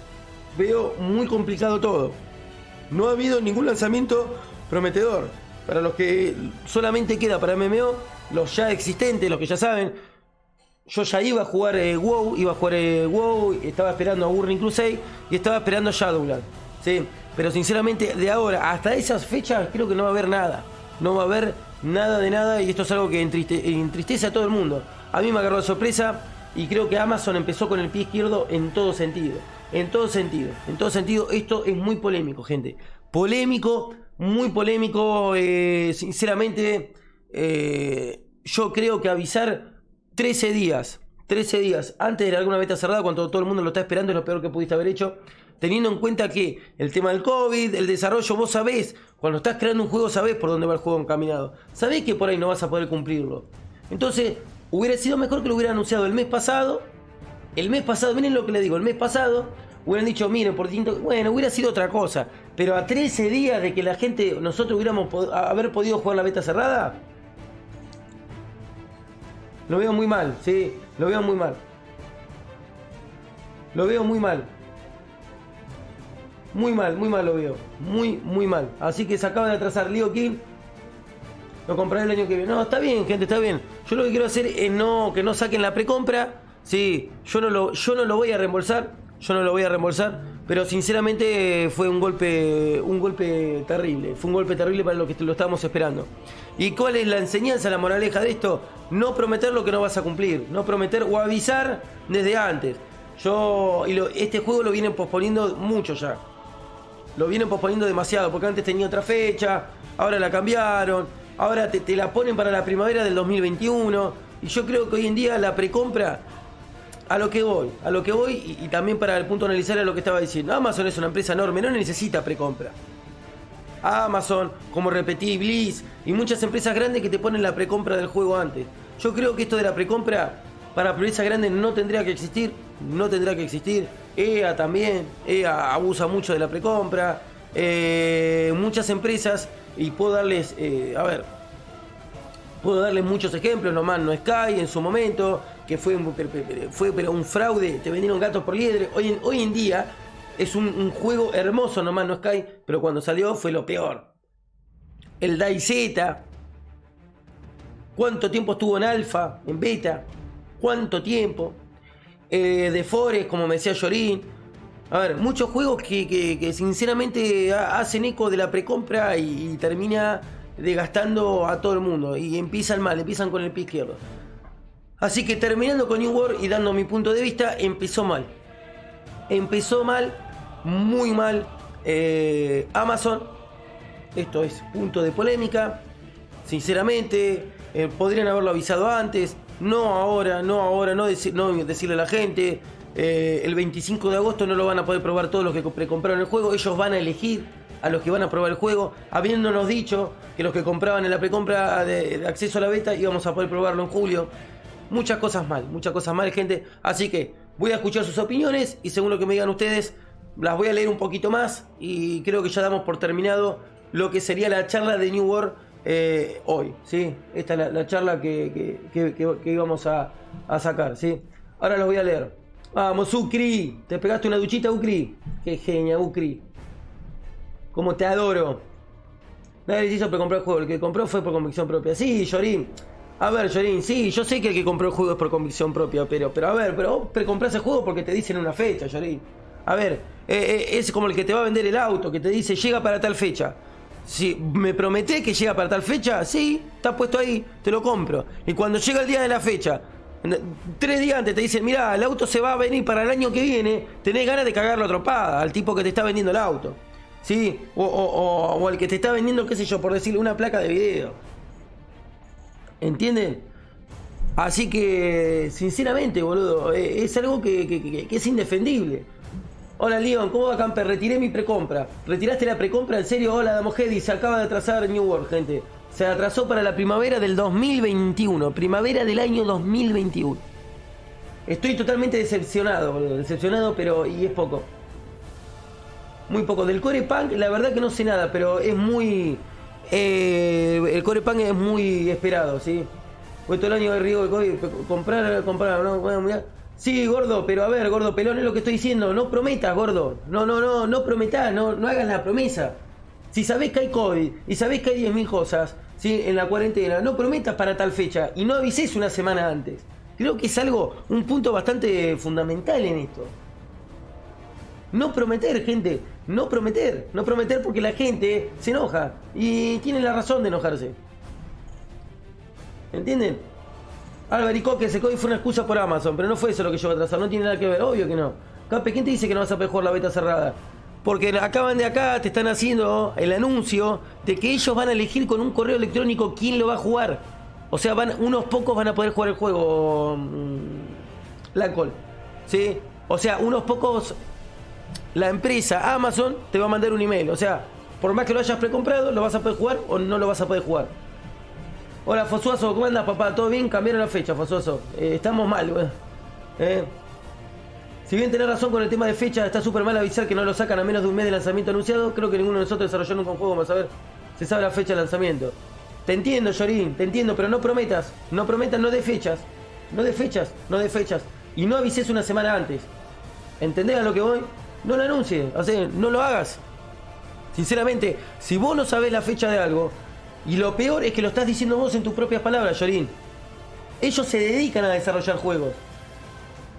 veo muy complicado todo. No ha habido ningún lanzamiento prometedor. Para los que solamente queda para M M O, los ya existentes, los que ya saben, yo ya iba a jugar eh, WoW, iba a jugar eh, WoW, estaba esperando a Burning Crusade y estaba esperando a Shadowland, ¿sí? Pero sinceramente de ahora hasta esas fechas creo que no va a haber nada. No va a haber nada de nada y esto es algo que entriste, entristece a todo el mundo. A mí me agarró de sorpresa. Y creo que Amazon empezó con el pie izquierdo en todo sentido. En todo sentido. En todo sentido, esto es muy polémico, gente. Polémico, muy polémico. Eh, sinceramente, eh, yo creo que avisar trece días. trece días antes de alguna beta cerrada, cuando todo el mundo lo está esperando, es lo peor que pudiste haber hecho. Teniendo en cuenta que el tema del COVID, el desarrollo, vos sabés, cuando estás creando un juego, sabés por dónde va el juego encaminado. Sabés que por ahí no vas a poder cumplirlo. Entonces, hubiera sido mejor que lo hubieran anunciado el mes pasado. El mes pasado, miren lo que le digo, el mes pasado hubieran dicho, miren, por distinto, bueno, hubiera sido otra cosa. Pero a trece días de que la gente, nosotros hubiéramos pod- haber podido jugar la beta cerrada, lo veo muy mal, sí, lo veo muy mal. Lo veo muy mal. Muy mal, muy mal lo veo. Muy, muy mal. Así que se acaba de atrasar Leo King. Lo compraré el año que viene. No, está bien, gente, está bien. Yo lo que quiero hacer es no, que no saquen la precompra. Sí, yo no lo, yo no lo voy a reembolsar. yo no lo voy a reembolsar, pero sinceramente fue un golpe, un golpe terrible, fue un golpe terrible para lo que lo estábamos esperando. ¿Y cuál es la enseñanza, la moraleja de esto? No prometer lo que no vas a cumplir, no prometer o avisar desde antes. Yo, y lo, este juego lo vienen posponiendo mucho ya, lo vienen posponiendo demasiado, porque antes tenía otra fecha, ahora la cambiaron, ahora te, te la ponen para la primavera del dos mil veintiuno, y yo creo que hoy en día la precompra, a lo que voy, a lo que voy, y, y también para el punto de analizar a lo que estaba diciendo, Amazon es una empresa enorme, no necesita precompra. Amazon, como repetí, Bliss y muchas empresas grandes que te ponen la precompra del juego antes. Yo creo que esto de la precompra para empresas grandes no tendría que existir, no tendrá que existir. E A también, E A abusa mucho de la precompra. Eh, muchas empresas, y puedo darles, eh, a ver, puedo darles muchos ejemplos, No Man's No Sky en su momento, que fue, fue pero un fraude, te vendieron gatos por liebre. Hoy en, hoy en día es un, un juego hermoso, No Man's No Sky, pero cuando salió fue lo peor. El DayZ, ¿cuánto tiempo estuvo en alfa, en beta? ¿Cuánto tiempo? Eh, The Forest, como me decía Yorin. A ver, muchos juegos que, que, que sinceramente hacen eco de la precompra y, y termina desgastando a todo el mundo. Y empiezan mal, empiezan con el pie izquierdo. Así que terminando con New World y dando mi punto de vista, empezó mal. Empezó mal, muy mal. Eh, Amazon, esto es punto de polémica. Sinceramente, eh, podrían haberlo avisado antes. No ahora, no ahora, no, deci no decirle a la gente. Eh, el veinticinco de agosto no lo van a poder probar todos los que precompraron el juego. Ellos van a elegir a los que van a probar el juego, habiéndonos dicho que los que compraban en la precompra de, de acceso a la beta íbamos a poder probarlo en julio. Muchas cosas mal, muchas cosas mal, gente. Así que voy a escuchar sus opiniones y según lo que me digan ustedes, las voy a leer un poquito más. Y creo que ya damos por terminado lo que sería la charla de New World eh, hoy, ¿sí? Esta es la, la charla que, que, que, que, que íbamos a, a sacar, ¿sí? Ahora los voy a leer. Vamos, Ucri. ¿Te pegaste una duchita, Ucri? Qué genia, Ucri. Como te adoro. Nadie les hizo precomprar el juego. El que compró fue por convicción propia. Sí, Yorin. A ver, Yorin, sí, yo sé que el que compró el juego es por convicción propia, pero, pero a ver, pero vos precompras el juego porque te dicen una fecha, Yorin. A ver, eh, eh, es como el que te va a vender el auto, que te dice llega para tal fecha. Si me prometés que llega para tal fecha, sí, está puesto ahí, te lo compro. Y cuando llega el día de la fecha, tres días antes te dicen, mirá, el auto se va a venir para el año que viene, tenés ganas de cagarlo a tropada al tipo que te está vendiendo el auto. ¿Sí? O, o, o, o al que te está vendiendo, qué sé yo, por decirle, una placa de video. ¿Entienden? Así que, sinceramente, boludo, es algo que, que, que, que es indefendible. Hola, Leon, ¿cómo va, Camper? Retiré mi precompra. ¿Retiraste la precompra? ¿En serio? Hola, Damogedi, se acaba de atrasar New World, gente. Se atrasó para la primavera del dos mil veintiuno. Primavera del año dos mil veintiuno. Estoy totalmente decepcionado, boludo. Decepcionado, pero... y es poco. Muy poco. Del Core Punk, la verdad que no sé nada, pero es muy... Eh, el Core Punk es muy esperado, ¿sí? Fue todo el año de Río de comprar, comprar, ¿no? Bueno, mirá. Sí, gordo, pero a ver, gordo pelón, es lo que estoy diciendo. No prometas, gordo. No, no, no, no prometas, no, no hagas la promesa. Si sabés que hay COVID y sabés que hay diez mil cosas, ¿sí? En la cuarentena, no prometas para tal fecha y no avises una semana antes. Creo que es algo, un punto bastante fundamental en esto. No prometer, gente. No prometer. No prometer porque la gente se enoja. Y tiene la razón de enojarse. ¿Entienden? Alberico, que ese código fue una excusa por Amazon. Pero no fue eso lo que yo voy a atrasar. No tiene nada que ver. Obvio que no. Cape, ¿quién te dice que no vas a poder jugar la beta cerrada? Porque acaban de acá, te están haciendo el anuncio de que ellos van a elegir con un correo electrónico quién lo va a jugar. O sea, van, unos pocos van a poder jugar el juego. Blackcall. ¿Sí? O sea, unos pocos... La empresa Amazon te va a mandar un email. O sea, por más que lo hayas precomprado, ¿lo vas a poder jugar o no lo vas a poder jugar? Hola, Fosuazo, ¿cómo andas, papá? ¿Todo bien? Cambiaron la fecha, Fosuazo. Eh, estamos mal, güey. Eh. Si bien tenés razón con el tema de fecha, está súper mal avisar que no lo sacan a menos de un mes de lanzamiento anunciado. Creo que ninguno de nosotros desarrolló nunca un juego más a ver. Se sabe la fecha de lanzamiento. Te entiendo, Yorin, te entiendo, pero no prometas. No prometas, no de fechas. No de fechas, no de fechas. Y no avises una semana antes. ¿Entendés a lo que voy? No lo anuncies, o sea, no lo hagas. Sinceramente, si vos no sabés la fecha de algo, y lo peor es que lo estás diciendo vos en tus propias palabras, Yorin. Ellos se dedican a desarrollar juegos.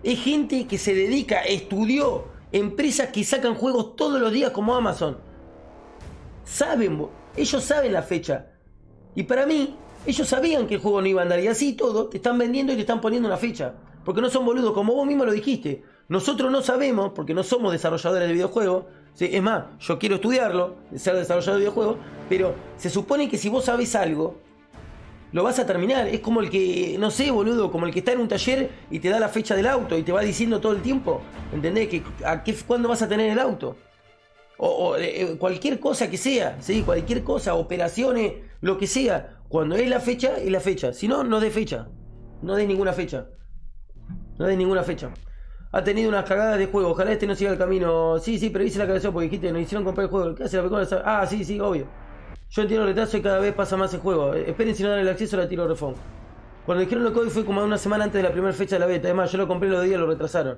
Es gente que se dedica, estudió, empresas que sacan juegos todos los días como Amazon. Saben, ellos saben la fecha. Y para mí, ellos sabían que el juego no iba a andar. Y así todo, te están vendiendo y te están poniendo una fecha. Porque no son boludos, como vos mismo lo dijiste. Nosotros no sabemos, porque no somos desarrolladores de videojuegos. ¿Sí? Es más, yo quiero estudiarlo, de ser desarrollador de videojuegos. Pero se supone que si vos sabés algo, lo vas a terminar. Es como el que, no sé, boludo, como el que está en un taller y te da la fecha del auto y te va diciendo todo el tiempo. ¿Entendés? Que, a qué, ¿Cuándo vas a tener el auto? O, o eh, cualquier cosa que sea, ¿sí? Cualquier cosa, operaciones, lo que sea. Cuando es la fecha, es la fecha. Si no, no dé fecha. No dé ninguna fecha. No dé ninguna fecha. Ha tenido unas cagadas de juego. Ojalá este no siga el camino. Sí, sí, pero hice la cabeza porque dijiste, nos hicieron comprar el juego. ¿Qué hace la película? Ah, sí, sí, obvio. Yo entiendo el retraso y cada vez pasa más el juego. Esperen si no dan el acceso, la tiro refund. Cuando dijeron lo que hoy fue como una semana antes de la primera fecha de la beta. Además, yo lo compré los días y lo retrasaron.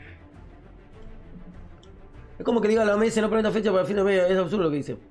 Es como que diga la O M S no pone esta fecha para el fin de mes. Es absurdo lo que dice.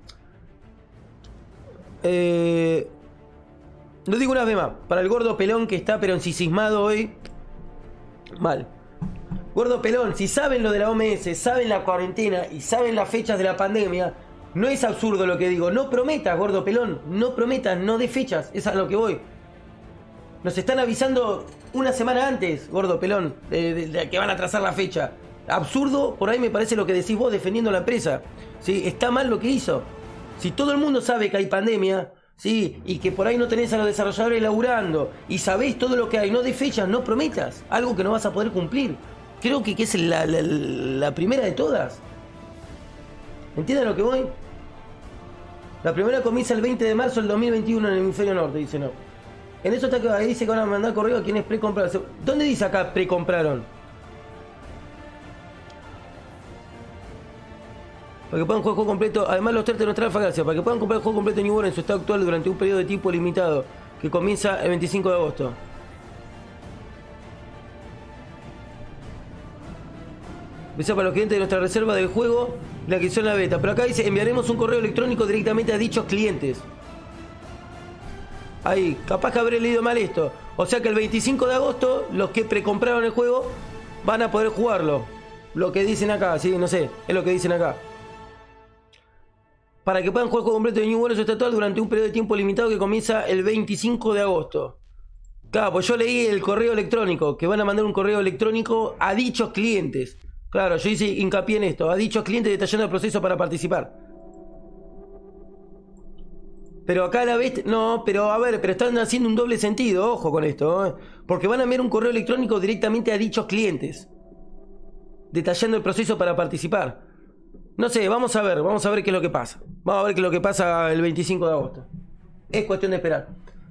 Eh... No digo una vez más. Para el gordo pelón que está pero encismado hoy. Mal. Gordo pelón, si saben lo de la O M S, saben la cuarentena y saben las fechas de la pandemia, no es absurdo lo que digo. No prometas, gordo pelón. No prometas, no de fechas. Es a lo que voy. Nos están avisando una semana antes, gordo pelón, de, de, de que van a trazar la fecha. Absurdo, por ahí me parece lo que decís vos defendiendo la empresa. ¿Sí? Está mal lo que hizo. Si todo el mundo sabe que hay pandemia, ¿sí? Y que por ahí no tenés a los desarrolladores laburando, y sabés todo lo que hay, no de fechas, no prometas algo que no vas a poder cumplir. Creo que, que es la, la, la primera de todas. ¿Entienden lo que voy? La primera comienza el veinte de marzo del dos mil veintiuno en el hemisferio norte, dice no. En eso está que ahí dice que van a mandar correo a quienes precompraron. ¿Dónde dice acá precompraron? Para que puedan jugar el juego completo. Además los terceros nos traen falacia. Para que puedan comprar el juego completo New World en su estado actual durante un periodo de tiempo limitado que comienza el veinticinco de agosto. Empieza para los clientes de nuestra reserva del juego la que hizo en la beta. Pero acá dice enviaremos un correo electrónico directamente a dichos clientes. Ahí, capaz que habré leído mal esto. O sea que el veinticinco de agosto los que precompraron el juego van a poder jugarlo. Lo que dicen acá, sí, no sé, es lo que dicen acá. Para que puedan jugar el juego completo de New World estatal durante un periodo de tiempo limitado que comienza el veinticinco de agosto. Claro, pues yo leí el correo electrónico, que van a mandar un correo electrónico a dichos clientes. Claro, yo hice hincapié en esto, a dichos clientes detallando el proceso para participar. Pero acá a la vez, no, pero a ver, pero están haciendo un doble sentido, ojo con esto, ¿eh? Porque van a enviar un correo electrónico directamente a dichos clientes, detallando el proceso para participar. No sé, vamos a ver, vamos a ver qué es lo que pasa. Vamos a ver qué es lo que pasa el veinticinco de agosto. Es cuestión de esperar.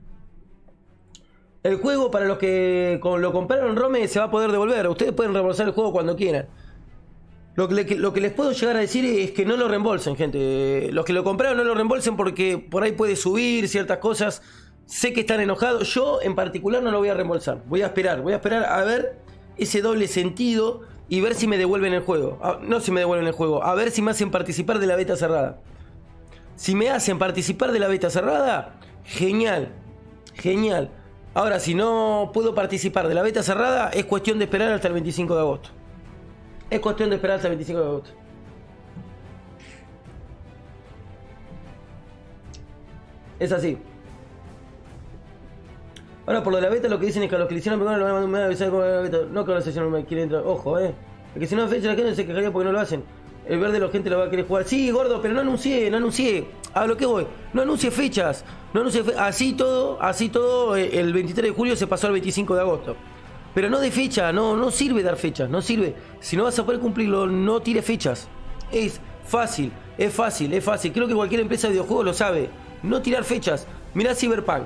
El juego, para los que lo compraron en Rome, se va a poder devolver. Ustedes pueden reembolsar el juego cuando quieran. Lo que, lo que les puedo llegar a decir es que no lo reembolsen, gente. Los que lo compraron no lo reembolsen porque por ahí puede subir ciertas cosas. Sé que están enojados. Yo en particular no lo voy a reembolsar. Voy a esperar. Voy a esperar a ver ese doble sentido y ver si me devuelven el juego. No si me devuelven el juego. A ver si me hacen participar de la beta cerrada. Si me hacen participar de la beta cerrada, genial. Genial. Ahora, si no puedo participar de la beta cerrada, es cuestión de esperar hasta el veinticinco de agosto. Es cuestión de esperar hasta el veinticinco de agosto. Es así. Ahora, por lo de la beta, lo que dicen es que a los que le hicieron pegar lo van a mandar a avisar cómo era la beta. No que a la sesión no quieren entrar. Ojo, eh. Porque si no fecha la gente se quejaría porque no lo hacen. El verde la gente lo va a querer jugar. Sí, gordo, pero no anuncié, no anuncié. A lo que voy. No anuncie fechas. No anuncie fe así todo, así todo, el veintitrés de julio se pasó al veinticinco de agosto. Pero no de fecha, no, no sirve dar fechas, no sirve. Si no vas a poder cumplirlo, no tire fechas. Es fácil, es fácil, es fácil. Creo que cualquier empresa de videojuegos lo sabe. No tirar fechas. Mirá Cyberpunk.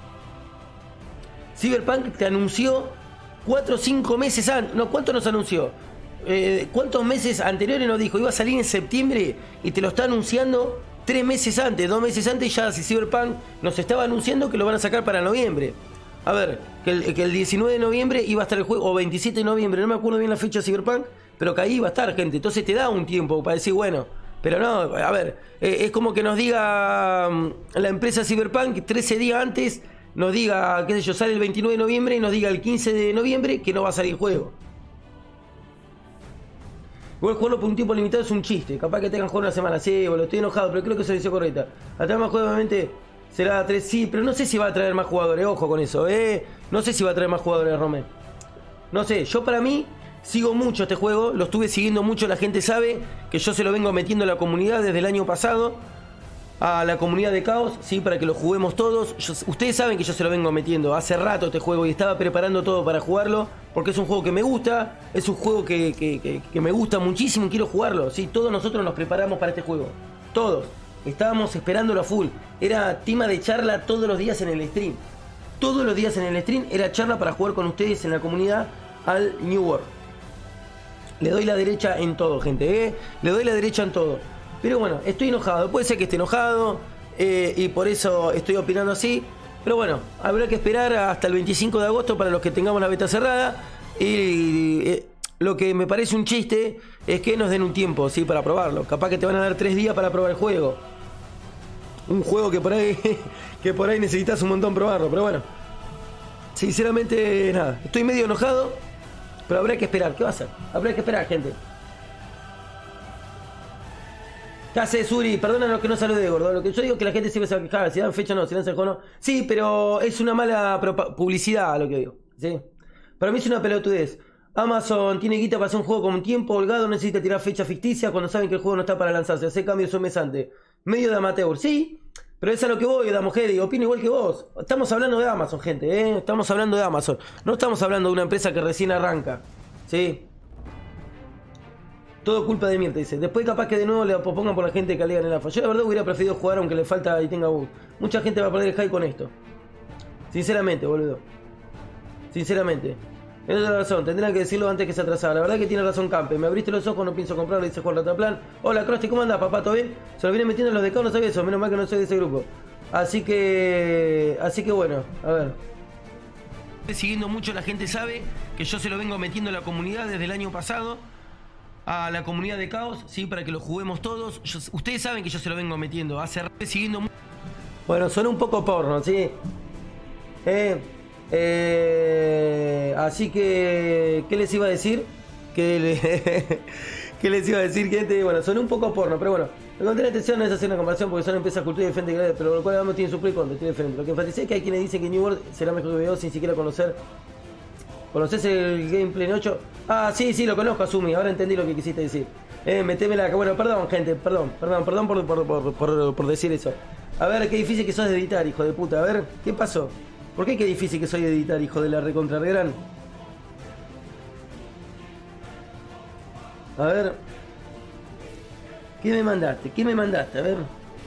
Cyberpunk te anunció cuatro o cinco meses antes. No, ¿cuánto nos anunció? Eh, ¿Cuántos meses anteriores nos dijo? Iba a salir en septiembre y te lo está anunciando tres meses antes, dos meses antes ya si Cyberpunk nos estaba anunciando que lo van a sacar para noviembre. A ver, que el, que el diecinueve de noviembre iba a estar el juego, o veintisiete de noviembre, no me acuerdo bien la fecha de Cyberpunk, pero que ahí iba a estar, gente. Entonces te da un tiempo para decir, bueno, pero no, a ver, eh, es como que nos diga um, la empresa Cyberpunk trece días antes, nos diga, qué sé yo, sale el veintinueve de noviembre y nos diga el quince de noviembre que no va a salir el juego. Igual jugarlo por un tiempo limitado es un chiste. Capaz que tengan juego una semana. Sí, boludo, estoy enojado, pero creo que eso es la decisión correcta. Atraer más jugadores, obviamente, será a tres. Sí, pero no sé si va a traer más jugadores. Ojo con eso, eh. No sé si va a traer más jugadores, Romé. No sé, yo para mí sigo mucho este juego. Lo estuve siguiendo mucho. La gente sabe que yo se lo vengo metiendo a la comunidad desde el año pasado. A la comunidad de Caos, sí, para que lo juguemos todos. Yo, ustedes saben que yo se lo vengo metiendo hace rato este juego y estaba preparando todo para jugarlo, porque es un juego que me gusta, es un juego que, que, que, que me gusta muchísimo y quiero jugarlo, sí. Todos nosotros nos preparamos para este juego, todos. Estábamos esperándolo a full. Era tema de charla todos los días en el stream. Todos los días en el stream era charla para jugar con ustedes en la comunidad al New World. Le doy la derecha en todo, gente, ¿eh? Le doy la derecha en todo. Pero bueno, estoy enojado. Puede ser que esté enojado eh, y por eso estoy opinando así. Pero bueno, habrá que esperar hasta el veinticinco de agosto para los que tengamos la beta cerrada. Y eh, lo que me parece un chiste es que nos den un tiempo, ¿sí? Para probarlo. Capaz que te van a dar tres días para probar el juego. Un juego que por ahí, que por ahí necesitas un montón probarlo. Pero bueno, sinceramente, nada. Estoy medio enojado, pero habrá que esperar. ¿Qué va a hacer? Habrá que esperar, gente. ¿Qué hace, Suri? Perdónanos que no salude, gordo. Lo que yo digo es que la gente siempre se va a quejar. Si dan fecha o no, si dan el juego no. Sí, pero es una mala publicidad lo que digo. ¿Sí? Para mí es una pelotudez. Amazon tiene guita para hacer un juego con tiempo holgado. No necesita tirar fecha ficticia cuando saben que el juego no está para lanzarse. Hacer cambios son mes antes. Medio de amateur. Sí, pero es a lo que voy, Damogedi. Opino igual que vos. Estamos hablando de Amazon, gente. ¿eh? Estamos hablando de Amazon. No estamos hablando de una empresa que recién arranca. ¿Sí? Todo culpa de Mirta, dice. Después capaz que de nuevo le pongan por la gente que alegan el alfa. Yo la verdad hubiera preferido jugar aunque le falta y tenga bug. Mucha gente va a perder el high con esto. Sinceramente, boludo. Sinceramente. Tienes toda la razón, tendrían que decirlo antes que se atrasara. La verdad que tiene razón Campe. Me abriste los ojos, no pienso comprarlo, dice Juan Rataplan. Hola, Krusty, ¿cómo andás, papá? ¿Todo bien? Se lo viene metiendo en los decados, no sabía eso. Menos mal que no soy de ese grupo. Así que... Así que bueno, a ver. Siguiendo mucho, la gente sabe que yo se lo vengo metiendo a la comunidad desde el año pasado. A la comunidad de Caos, sí, para que lo juguemos todos. Yo, ustedes saben que yo se lo vengo metiendo. Hace rato siguiendo. Bueno, suena un poco porno, sí. Eh, eh, así que, ¿qué les iba a decir? Que le, ¿Qué les iba a decir, gente? Bueno, suena un poco porno, pero bueno. Lo que me atención no es hacer una comparación porque son empresas cultura y diferente, pero lo cual vamos tiene su pro y contra, tiene diferente. Lo que enfaticé es que hay quienes dicen que New World será mejor que V dos sin siquiera conocer. ¿Conoces el gameplay en ocho? Ah, sí, sí, lo conozco, Asumi. Ahora entendí lo que quisiste decir. Eh, metémela acá. Bueno, perdón, gente, perdón, perdón, perdón por, por, por, por, por decir eso. A ver, qué difícil que sos de editar, hijo de puta. A ver, ¿qué pasó? ¿Por qué qué difícil que soy de editar, hijo de la recontra gran? A ver. ¿Qué me mandaste? ¿Qué me mandaste? A ver.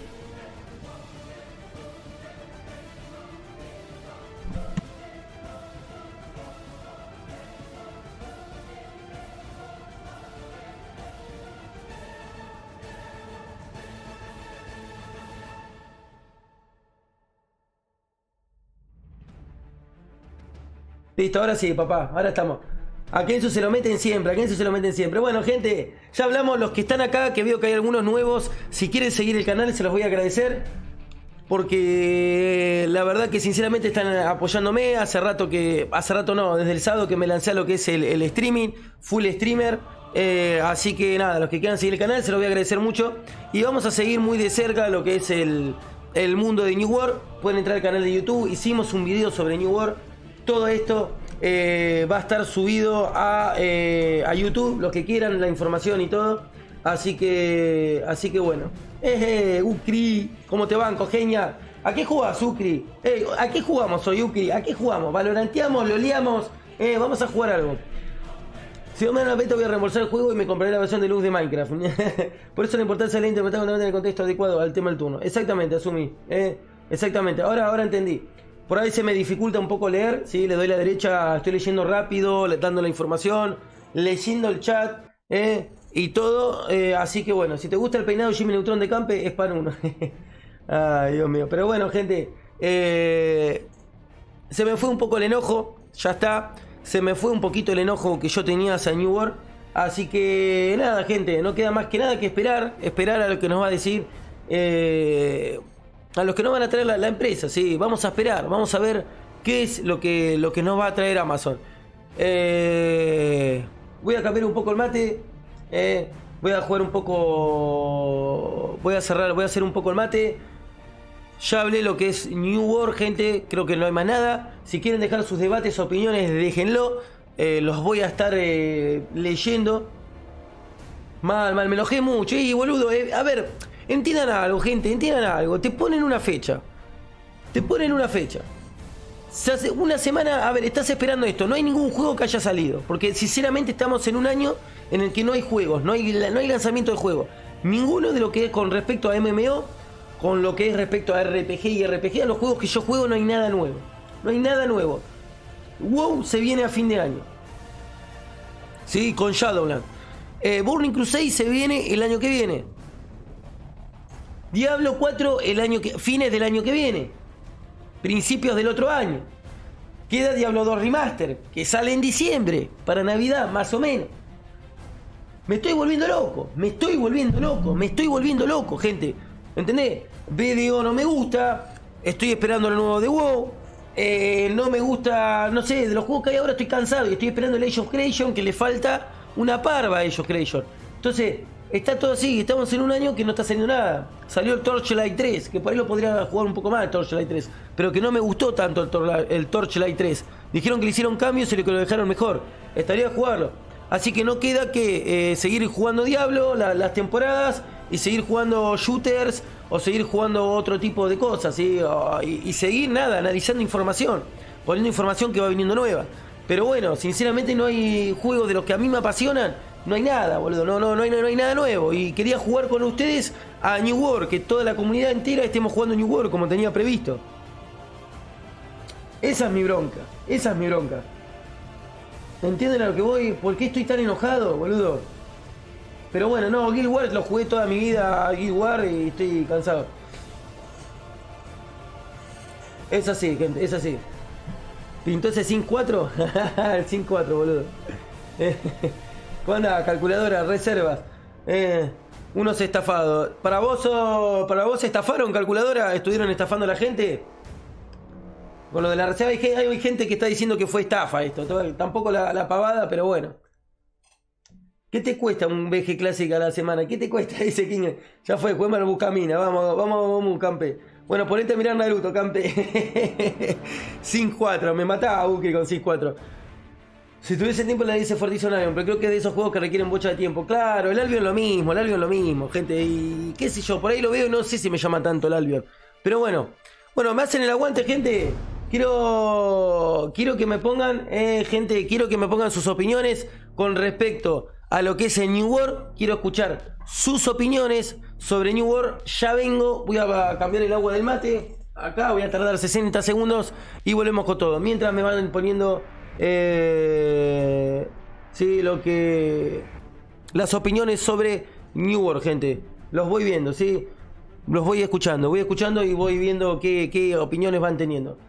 Listo, ahora sí, papá, ahora estamos. A Kenzo se lo meten siempre, a Kenzo se lo meten siempre. Bueno, gente, ya hablamos, los que están acá, que veo que hay algunos nuevos. Si quieren seguir el canal, se los voy a agradecer. Porque la verdad que sinceramente están apoyándome. Hace rato que, hace rato no, desde el sábado que me lancé a lo que es el, el streaming, full streamer. Eh, así que nada, los que quieran seguir el canal, se los voy a agradecer mucho. Y vamos a seguir muy de cerca lo que es el, el mundo de New World. Pueden entrar al canal de YouTube, hicimos un video sobre New World. Todo esto eh, va a estar subido a, eh, a YouTube, los que quieran, la información y todo. Así que, así que bueno. Eh, eh, Ukri, ¿cómo te banco, genia? ¿A qué jugás, Ukri? Eh, ¿A qué jugamos hoy, Ukri? ¿A qué jugamos? ¿Valoranteamos? ¿Lo liamos? Eh, vamos a jugar algo. Si no me dan la beta voy a reembolsar el juego y me compraré la versión de luz de Minecraft. Por eso la importancia de la interpretación en el contexto adecuado al tema del turno. Exactamente, asumí. Eh, exactamente, ahora, ahora entendí. Por ahí se me dificulta un poco leer, ¿sí? Le doy la derecha, estoy leyendo rápido, dando la información, leyendo el chat, ¿eh? Y todo. Eh, así que bueno, si te gusta el peinado Jimmy Neutron de Campe, es para uno. Ay, Dios mío. Pero bueno, gente, eh, se me fue un poco el enojo, ya está. Se me fue un poquito el enojo que yo tenía hacia New World. Así que nada, gente, no queda más que nada que esperar, esperar a lo que nos va a decir. Eh, A los que nos van a traer la, la empresa, sí, vamos a esperar, vamos a ver qué es lo que, lo que nos va a traer Amazon. Eh, voy a cambiar un poco el mate Eh, voy a jugar un poco. Voy a cerrar, voy a hacer un poco el mate. Ya hablé lo que es New World, gente. Creo que no hay más nada. Si quieren dejar sus debates, opiniones, déjenlo. Eh, los voy a estar eh, leyendo. Mal, mal, me enojé mucho. Y boludo, eh, a ver, entiendan algo, gente, entiendan algo. Te ponen una fecha. Te ponen una fecha. Se hace una semana, a ver, estás esperando esto. No hay ningún juego que haya salido. Porque sinceramente estamos en un año en el que no hay juegos, no hay, no hay lanzamiento de juegos. Ninguno de lo que es con respecto a M M O, con lo que es respecto a R P G y R P G, a los juegos que yo juego no hay nada nuevo. No hay nada nuevo. WoW se viene a fin de año. Sí, con Shadowlands. Eh, Burning Crusade se viene el año que viene. Diablo cuatro el año que, fines del año que viene. Principios del otro año. Queda Diablo dos Remaster, que sale en diciembre, para Navidad, más o menos. Me estoy volviendo loco, me estoy volviendo loco, me estoy volviendo loco, gente. ¿Entendés? B D O no me gusta, estoy esperando lo nuevo de WoW. Eh, no me gusta, no sé, de los juegos que hay ahora estoy cansado y estoy esperando el Age of Creation, que le falta una parva a Age of Creation. Entonces, está todo así, estamos en un año que no está saliendo nada. Salió el Torchlight tres, que por ahí lo podría jugar un poco más el Torchlight tres, pero que no me gustó tanto el, Tor el Torchlight tres. Dijeron que le hicieron cambios y que lo dejaron mejor. Estaría a jugarlo. Así que no queda que eh, seguir jugando Diablo la, las temporadas y seguir jugando shooters o seguir jugando otro tipo de cosas, ¿sí? O, y, y seguir nada, analizando información, poniendo información que va viniendo nueva. Pero bueno, sinceramente no hay juegos de los que a mí me apasionan. No hay nada, boludo, no, no, no, hay, no hay nada nuevo. Y quería jugar con ustedes a New World, que toda la comunidad entera estemos jugando New World como tenía previsto. Esa es mi bronca, esa es mi bronca. ¿Entienden a lo que voy? ¿Por qué estoy tan enojado, boludo? Pero bueno, no, Guild Wars lo jugué toda mi vida a Guild Wars y estoy cansado. Es así, gente, es así. ¿Pintó ese Sync cuatro? El Sync cuatro, boludo. ¿Cuándo? Calculadora, reservas. Eh, unos estafados. ¿Para vos, oh, ¿Para vos estafaron, calculadora? ¿Estuvieron estafando a la gente? Con lo de la reserva hay, hay gente que está diciendo que fue estafa esto. Tampoco la, la pavada, pero bueno. ¿Qué te cuesta un V G Classic a la semana? ¿Qué te cuesta? Dice King. Ya fue, juega al Buscamina. Vamos, vamos, vamos, campe. Bueno, ponete a mirar Naruto, campe. Sync cuatro, me mataba Buki con Sync cuatro. Si tuviese tiempo le dice Fortizon Albion, pero creo que es de esos juegos que requieren bocha de tiempo. Claro, el Albion lo mismo, el Albion lo mismo, gente. Y qué sé yo, por ahí lo veo y no sé si me llama tanto el Albion. Pero bueno, bueno, me hacen el aguante, gente. Quiero, quiero que me pongan, eh, gente, quiero que me pongan sus opiniones con respecto a lo que es el New World. Quiero escuchar sus opiniones sobre New World. Ya vengo, voy a cambiar el agua del mate. Acá voy a tardar sesenta segundos y volvemos con todo. Mientras me van poniendo, eh, sí, lo que, las opiniones sobre New World, gente. Los voy viendo, sí. Los voy escuchando, voy escuchando y voy viendo qué, qué opiniones van teniendo.